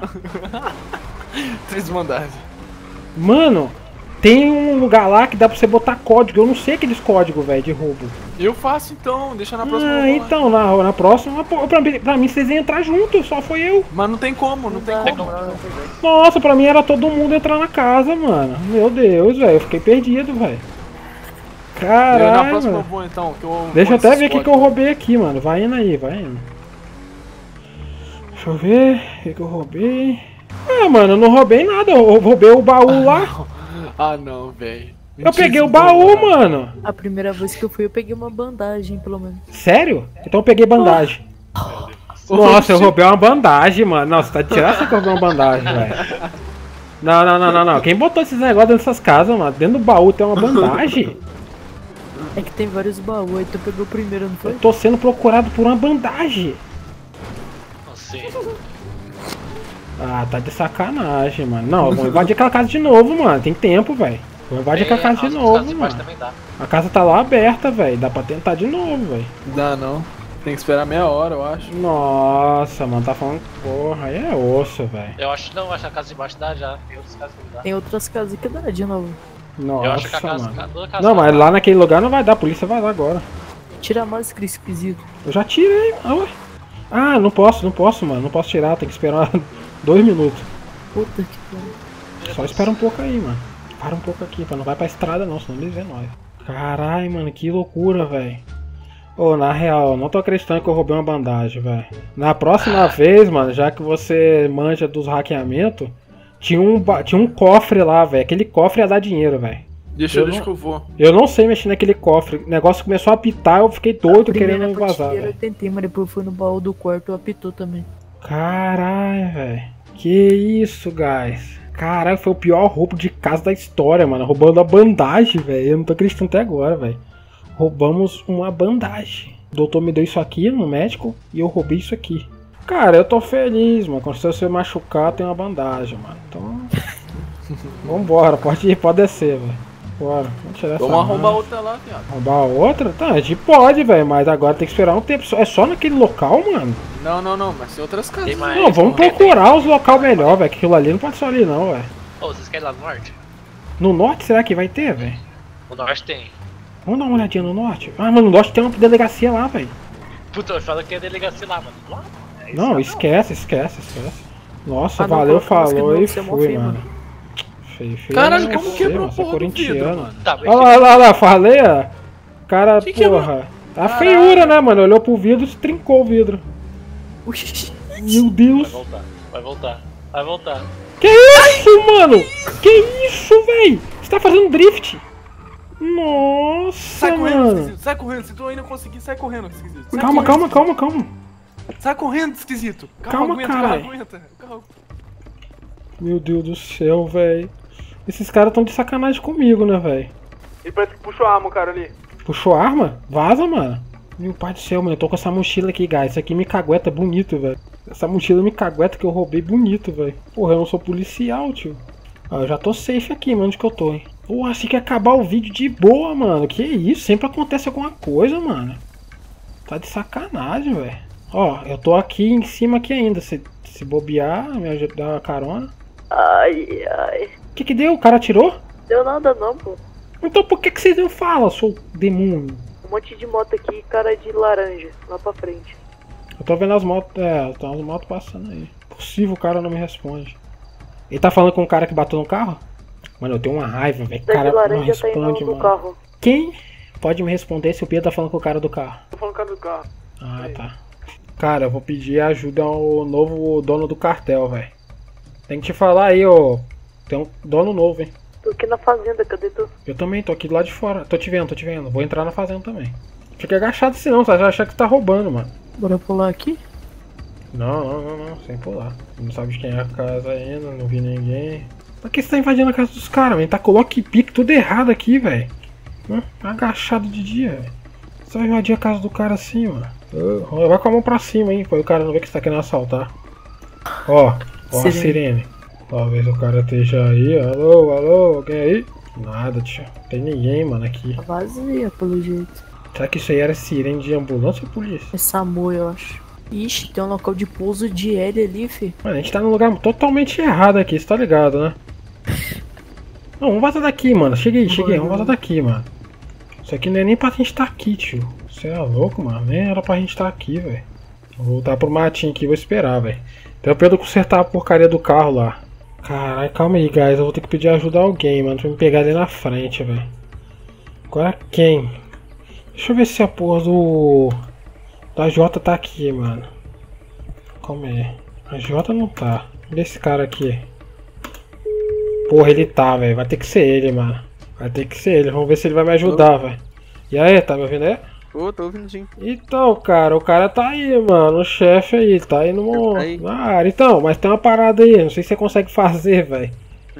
3 mandagens. Mano, tem um lugar lá que dá pra você botar código. Eu não sei aqueles códigos, velho, de roubo. Eu faço então, deixa na próxima. Então, na próxima, pra mim vocês iam entrar junto, só foi eu. Mas não tem como. Nossa, pra mim era todo mundo entrar na casa, mano. Meu Deus, velho, eu fiquei perdido, velho. Caralho. Na próxima eu vou então. Deixa eu até ver o que eu roubei aqui, mano. Vai indo. Deixa eu ver o que eu roubei. Mano, eu não roubei nada, eu roubei o baú lá. Não, velho. Eu peguei o baú, mano. A primeira vez que eu fui, eu peguei uma bandagem, pelo menos. Sério? Então eu peguei bandagem. Nossa, eu roubei uma bandagem, mano. Nossa, você tá tirando essa que eu roubei uma bandagem, velho. Não. Quem botou esses negócios dentro dessas casas, mano? Dentro do baú tem uma bandagem? É que tem vários baús, aí tu pegou o primeiro, não foi? Eu tô sendo procurado por uma bandagem. Tá de sacanagem, mano. Não, eu vou invadir aquela casa de novo, mano. Tem tempo, velho. Vou invadir aquela casa de novo, mano. A casa tá lá aberta, velho. Dá pra tentar de novo, velho. Dá não. Tem que esperar meia hora, eu acho. Nossa, mano, tá falando. Porra, aí é osso, velho. Eu acho que não, acho que a casa de baixo dá já. Tem outras casas que não dá. Tem outras casas que dá de novo. Nossa, eu acho que a casa, mano. Não, mas lá naquele lugar não vai dar, a polícia vai lá agora. Tira a máscara, esquisito. Eu já tirei, ué. Não posso, mano. Não posso tirar, tem que esperar 2 minutos. Puta que pariu. Só espera um pouco aí, mano. Para um pouco aqui, não vai pra estrada não, senão eles vê nós. Caralho, mano, que loucura, velho. Na real, eu não tô acreditando que eu roubei uma bandagem, velho. Na próxima vez, mano, já que você manja dos hackeamentos, tinha um cofre lá, velho. Aquele cofre ia dar dinheiro, velho. Deixa que eu vou. Eu não sei mexer naquele cofre. O negócio começou a apitar, eu fiquei doido querendo vazar, velho. Eu tentei, mas depois fui no baú do quarto e apitou também. Caralho, velho. Que isso, guys. Caralho, foi o pior roubo de casa da história, mano. Roubando a bandagem, velho. Eu não tô acreditando até agora, velho. Roubamos uma bandagem. O doutor me deu isso aqui no médico e eu roubei isso aqui. Cara, eu tô feliz, mano. Quando você machucar, tem uma bandagem, mano. Então. Vambora, pode descer, velho. Bora, vamos tirar essa. Vamos arrombar outra lá, viado. Arrombar outra? Tá, a gente pode, velho. Mas agora tem que esperar um tempo. É só naquele local, mano? Não, mas tem outras casas. Não, vamos procurar os local melhor, velho. Que aquilo ali não pode ser ali, não, velho. Vocês querem ir lá no norte? No norte, será que vai ter, velho? O norte tem. Vamos dar uma olhadinha no norte? Mano, no norte tem uma delegacia lá, velho. Puta, eu falo que é delegacia lá, mano. Lá? Não, esquece. Nossa, valeu, falou e fui, mano. Caralho, como quebrou a porra do vidro, mano? Olha lá, falei, ó. Cara, porra. A feiura, né, mano? Olhou pro vidro e trincou o vidro. Meu Deus. Vai voltar. Que isso, mano? Que isso, velho? Você tá fazendo drift? Nossa, mano. Sai correndo, se tu ainda conseguir, sai correndo, esquisito. Calma. Sai correndo, esquisito. Calma, cara. Meu Deus do céu, velho. Esses caras tão de sacanagem comigo, né, velho? Ele parece que puxou a arma, o cara ali. Puxou a arma? Vaza, mano. Meu pai do céu, mano. Eu tô com essa mochila aqui, guys. Isso aqui me cagueta bonito, velho. Essa mochila me cagueta que eu roubei bonito, velho. Porra, eu não sou policial, tio. Eu já tô safe aqui, mano, onde que eu tô, hein. Porra, achei que ia acabar o vídeo de boa, mano. Que isso? Sempre acontece alguma coisa, mano. Tá de sacanagem, velho. Ó, eu tô aqui em cima aqui ainda. Se bobear, me ajuda, dar uma carona. Ai. O que deu? O cara atirou? Deu nada não, pô. Então por que vocês não falam, seu demônio? Um monte de moto aqui, cara de laranja, lá pra frente. Eu tô vendo as motos, tem umas motos passando aí. Possível o cara não me responde. Ele tá falando com um cara que bateu no carro? Mano, eu tenho uma raiva, velho. O cara não responde, mano. Quem pode me responder se o Pedro tá falando com o cara do carro. Tô falando com o cara do carro. Ah, tá. Cara, eu vou pedir ajuda ao novo dono do cartel, velho. Tem que te falar aí, ô. Tem um dono novo, hein. Tô aqui na fazenda, cadê tu? Eu também, tô aqui do lado de fora. Tô te vendo. Vou entrar na fazenda também. Fica agachado assim não, você vai achar que tá roubando, mano. Bora pular aqui? Não, sem pular. Não sabe de quem é a casa ainda, não vi ninguém. Por que você tá invadindo a casa dos caras, mano? Tá com lockpick tudo errado aqui, velho. Agachado de dia, velho. Você vai invadir a casa do cara assim, mano. Vai com a mão pra cima, hein, pra o cara não ver que você tá querendo assaltar. Ó a sirene. Talvez o cara esteja aí. Alô, alguém aí? Nada, tio. Não tem ninguém, mano, aqui. Tá vazia, pelo jeito. Será que isso aí era sirene de ambulância ou polícia? É SAMU, eu acho. Ixi, tem um local de pouso de hélio ali, fi. Mano, a gente tá num lugar totalmente errado aqui, você tá ligado, né? Não, vamos vazar daqui, mano. Cheguei, vamos vazar daqui, mano. Isso aqui não é nem pra gente estar aqui, tio. Você é louco, mano. Nem era pra gente estar aqui, velho. Vou voltar pro matinho aqui e vou esperar, velho. Tem o Pedro consertar a porcaria do carro lá. Caralho, calma aí, guys. Eu vou ter que pedir ajuda a alguém, mano. Pra me pegar ali na frente, velho. Agora quem? Deixa eu ver se a porra da Jota tá aqui, mano. Calma aí. A Jota não tá. Olha esse cara aqui. Porra, ele tá, velho. Vai ter que ser ele, mano. Vai ter que ser ele. Vamos ver se ele vai me ajudar, velho. E aí, tá me ouvindo aí? Tô ouvindo sim. Então, cara, o cara tá aí, mano. O chefe aí, tá aí na área. Então, mas tem uma parada aí. Não sei se você consegue fazer, velho.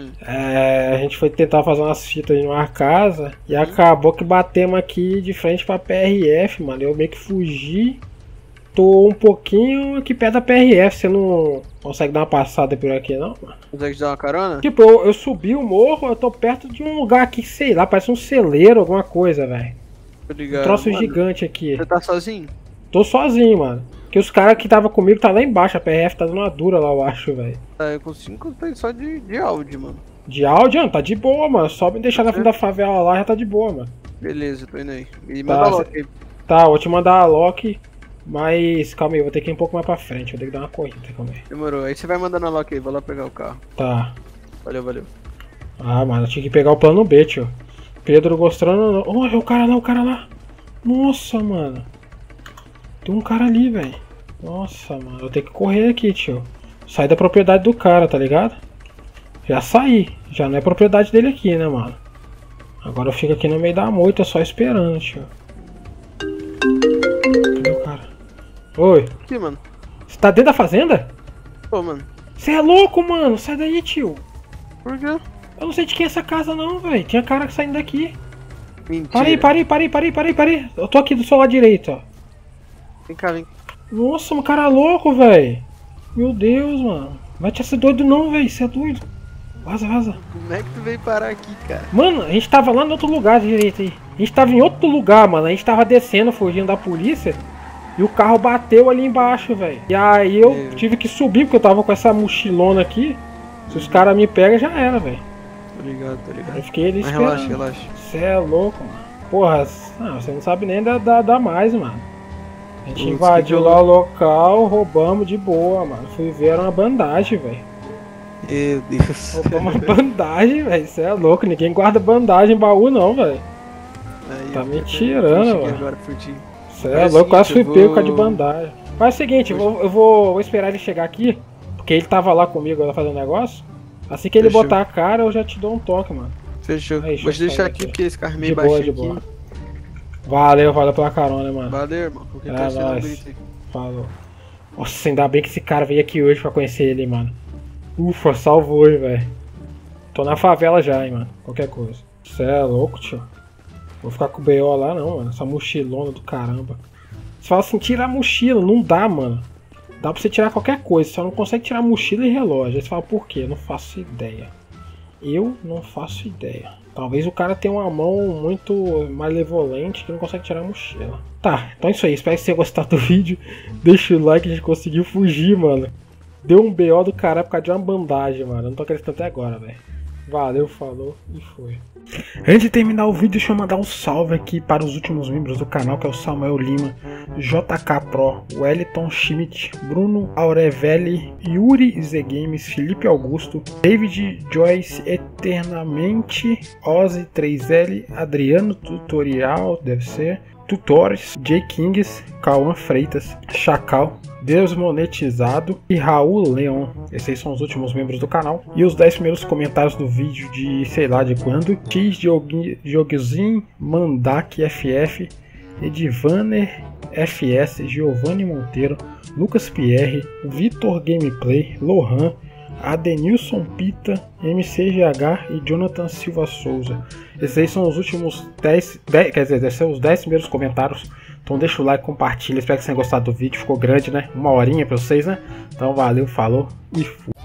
A gente foi tentar fazer umas fitas em uma casa e acabou que batemos aqui de frente pra PRF, mano. Eu meio que fugi. Tô um pouquinho aqui perto da PRF. Você não consegue dar uma passada por aqui, não, mano? Consegue dar uma carona? Tipo, eu subi o morro, eu tô perto de um lugar aqui, sei lá, parece um celeiro, alguma coisa, velho. Um troço gigante aqui. Você tá sozinho? Tô sozinho, mano. Porque os caras que tava comigo tá lá embaixo, a PRF tá dando uma dura lá, eu acho, velho. Eu consigo contar só de áudio, mano. De áudio, mano? Tá de boa, mano. Só me deixar na frente da favela lá, já tá de boa, mano. Beleza, tô indo aí. E manda a lock aí. Tá, vou te mandar a lock, mas calma aí, vou ter que ir um pouco mais pra frente, vou ter que dar uma corrida, calma aí. Demorou, aí você vai mandando a lock aí, vou lá pegar o carro. Tá. Valeu. Ah, mano, eu tinha que pegar o plano B, tio. Pedro gostando. Olha o cara lá. Nossa, mano. Tem um cara ali, velho. Nossa, mano, eu tenho que correr aqui, tio. Sair da propriedade do cara, tá ligado? Já saí. Já não é propriedade dele aqui, né, mano? Agora eu fico aqui no meio da moita só esperando, tio. Cadê o cara? Oi. Aqui, mano. Você tá dentro da fazenda? Ô, mano. Você é louco, mano. Sai daí, tio. Por quê? Eu não sei de quem é essa casa, não, velho. Tinha cara saindo daqui. Mentira. Parei. Eu tô aqui do seu lado direito, ó. Vem cá, vem. Nossa, um cara louco, velho. Meu Deus, mano. Vai te ser doido não, velho. Você é doido. Vaza. Como é que tu veio parar aqui, cara? Mano, a gente tava lá no outro lugar direito aí. A gente tava em outro lugar, mano. A gente tava descendo, fugindo da polícia. E o carro bateu ali embaixo, velho. E aí eu tive que subir, porque eu tava com essa mochilona aqui. Se os caras me pegam, já era, velho. Tô ligado. Eu fiquei ali esperando. Relaxa. Você é louco, mano. Porra, você não sabe nem da mais, mano. A gente invadiu lá o local, roubamos de boa, mano. Fui ver, era uma bandagem, velho. Meu Deus. Roubamos uma bandagem, velho. Você é louco, ninguém guarda bandagem em baú, não, velho. Tá me tirando, mano. Você é louco, quase fui pego com a de bandagem. Faz o seguinte, eu vou esperar ele chegar aqui, porque ele tava lá comigo lá fazendo negócio. Assim que ele botar a cara, eu já te dou um toque, mano. Fechou. Aí, vou te deixar aqui porque esse carro é meio baixinho. De boa. Valeu pela carona, mano. Valeu, irmão. Falou. Nossa, ainda bem que esse cara veio aqui hoje pra conhecer ele, mano. Ufa, salvou, hein, velho. Tô na favela já, hein, mano. Qualquer coisa. Cê é louco, tio. Vou ficar com o BO lá não, mano. Essa mochilona do caramba. Você fala assim, tira a mochila. Não dá, mano. Dá pra você tirar qualquer coisa. Só não consegue tirar mochila e relógio. Aí você fala, por quê? Eu não faço ideia. Eu não faço ideia. Talvez o cara tenha uma mão muito malevolente que não consegue tirar a mochila. Tá, então é isso aí. Espero que você tenha gostado do vídeo. Deixa o like, a gente conseguiu fugir, mano. Deu um BO do cara por causa de uma bandagem, mano. Eu não tô acreditando até agora, velho. Valeu, falou e foi. Antes de terminar o vídeo, deixa eu mandar um salve aqui para os últimos membros do canal, que é o Samuel Lima, JK Pro, Wellington Schmidt, Bruno Aurevelli, Yuri Z Games, Felipe Augusto, David Joyce Eternamente, Ozzy 3L, Adriano Tutorial, deve ser, Tutores, J Kings, Cauã Freitas, Chacal, Desmonetizado e Raul Leon. Esses são os últimos membros do canal. E os 10 primeiros comentários do vídeo de sei lá de quando: X Joguzinho, Mandak FF, Edivaner FS, Giovanni Monteiro, Lucas Pierre, Vitor Gameplay, Lohan, Adenilson Pita, MCGH e Jonathan Silva Souza. Esses aí são os últimos 10, quer dizer, esses são os 10 primeiros comentários. Então deixa o like, compartilha, espero que vocês tenham gostado do vídeo, ficou grande, né? 1 horinha pra vocês, né? Então valeu, falou e fui.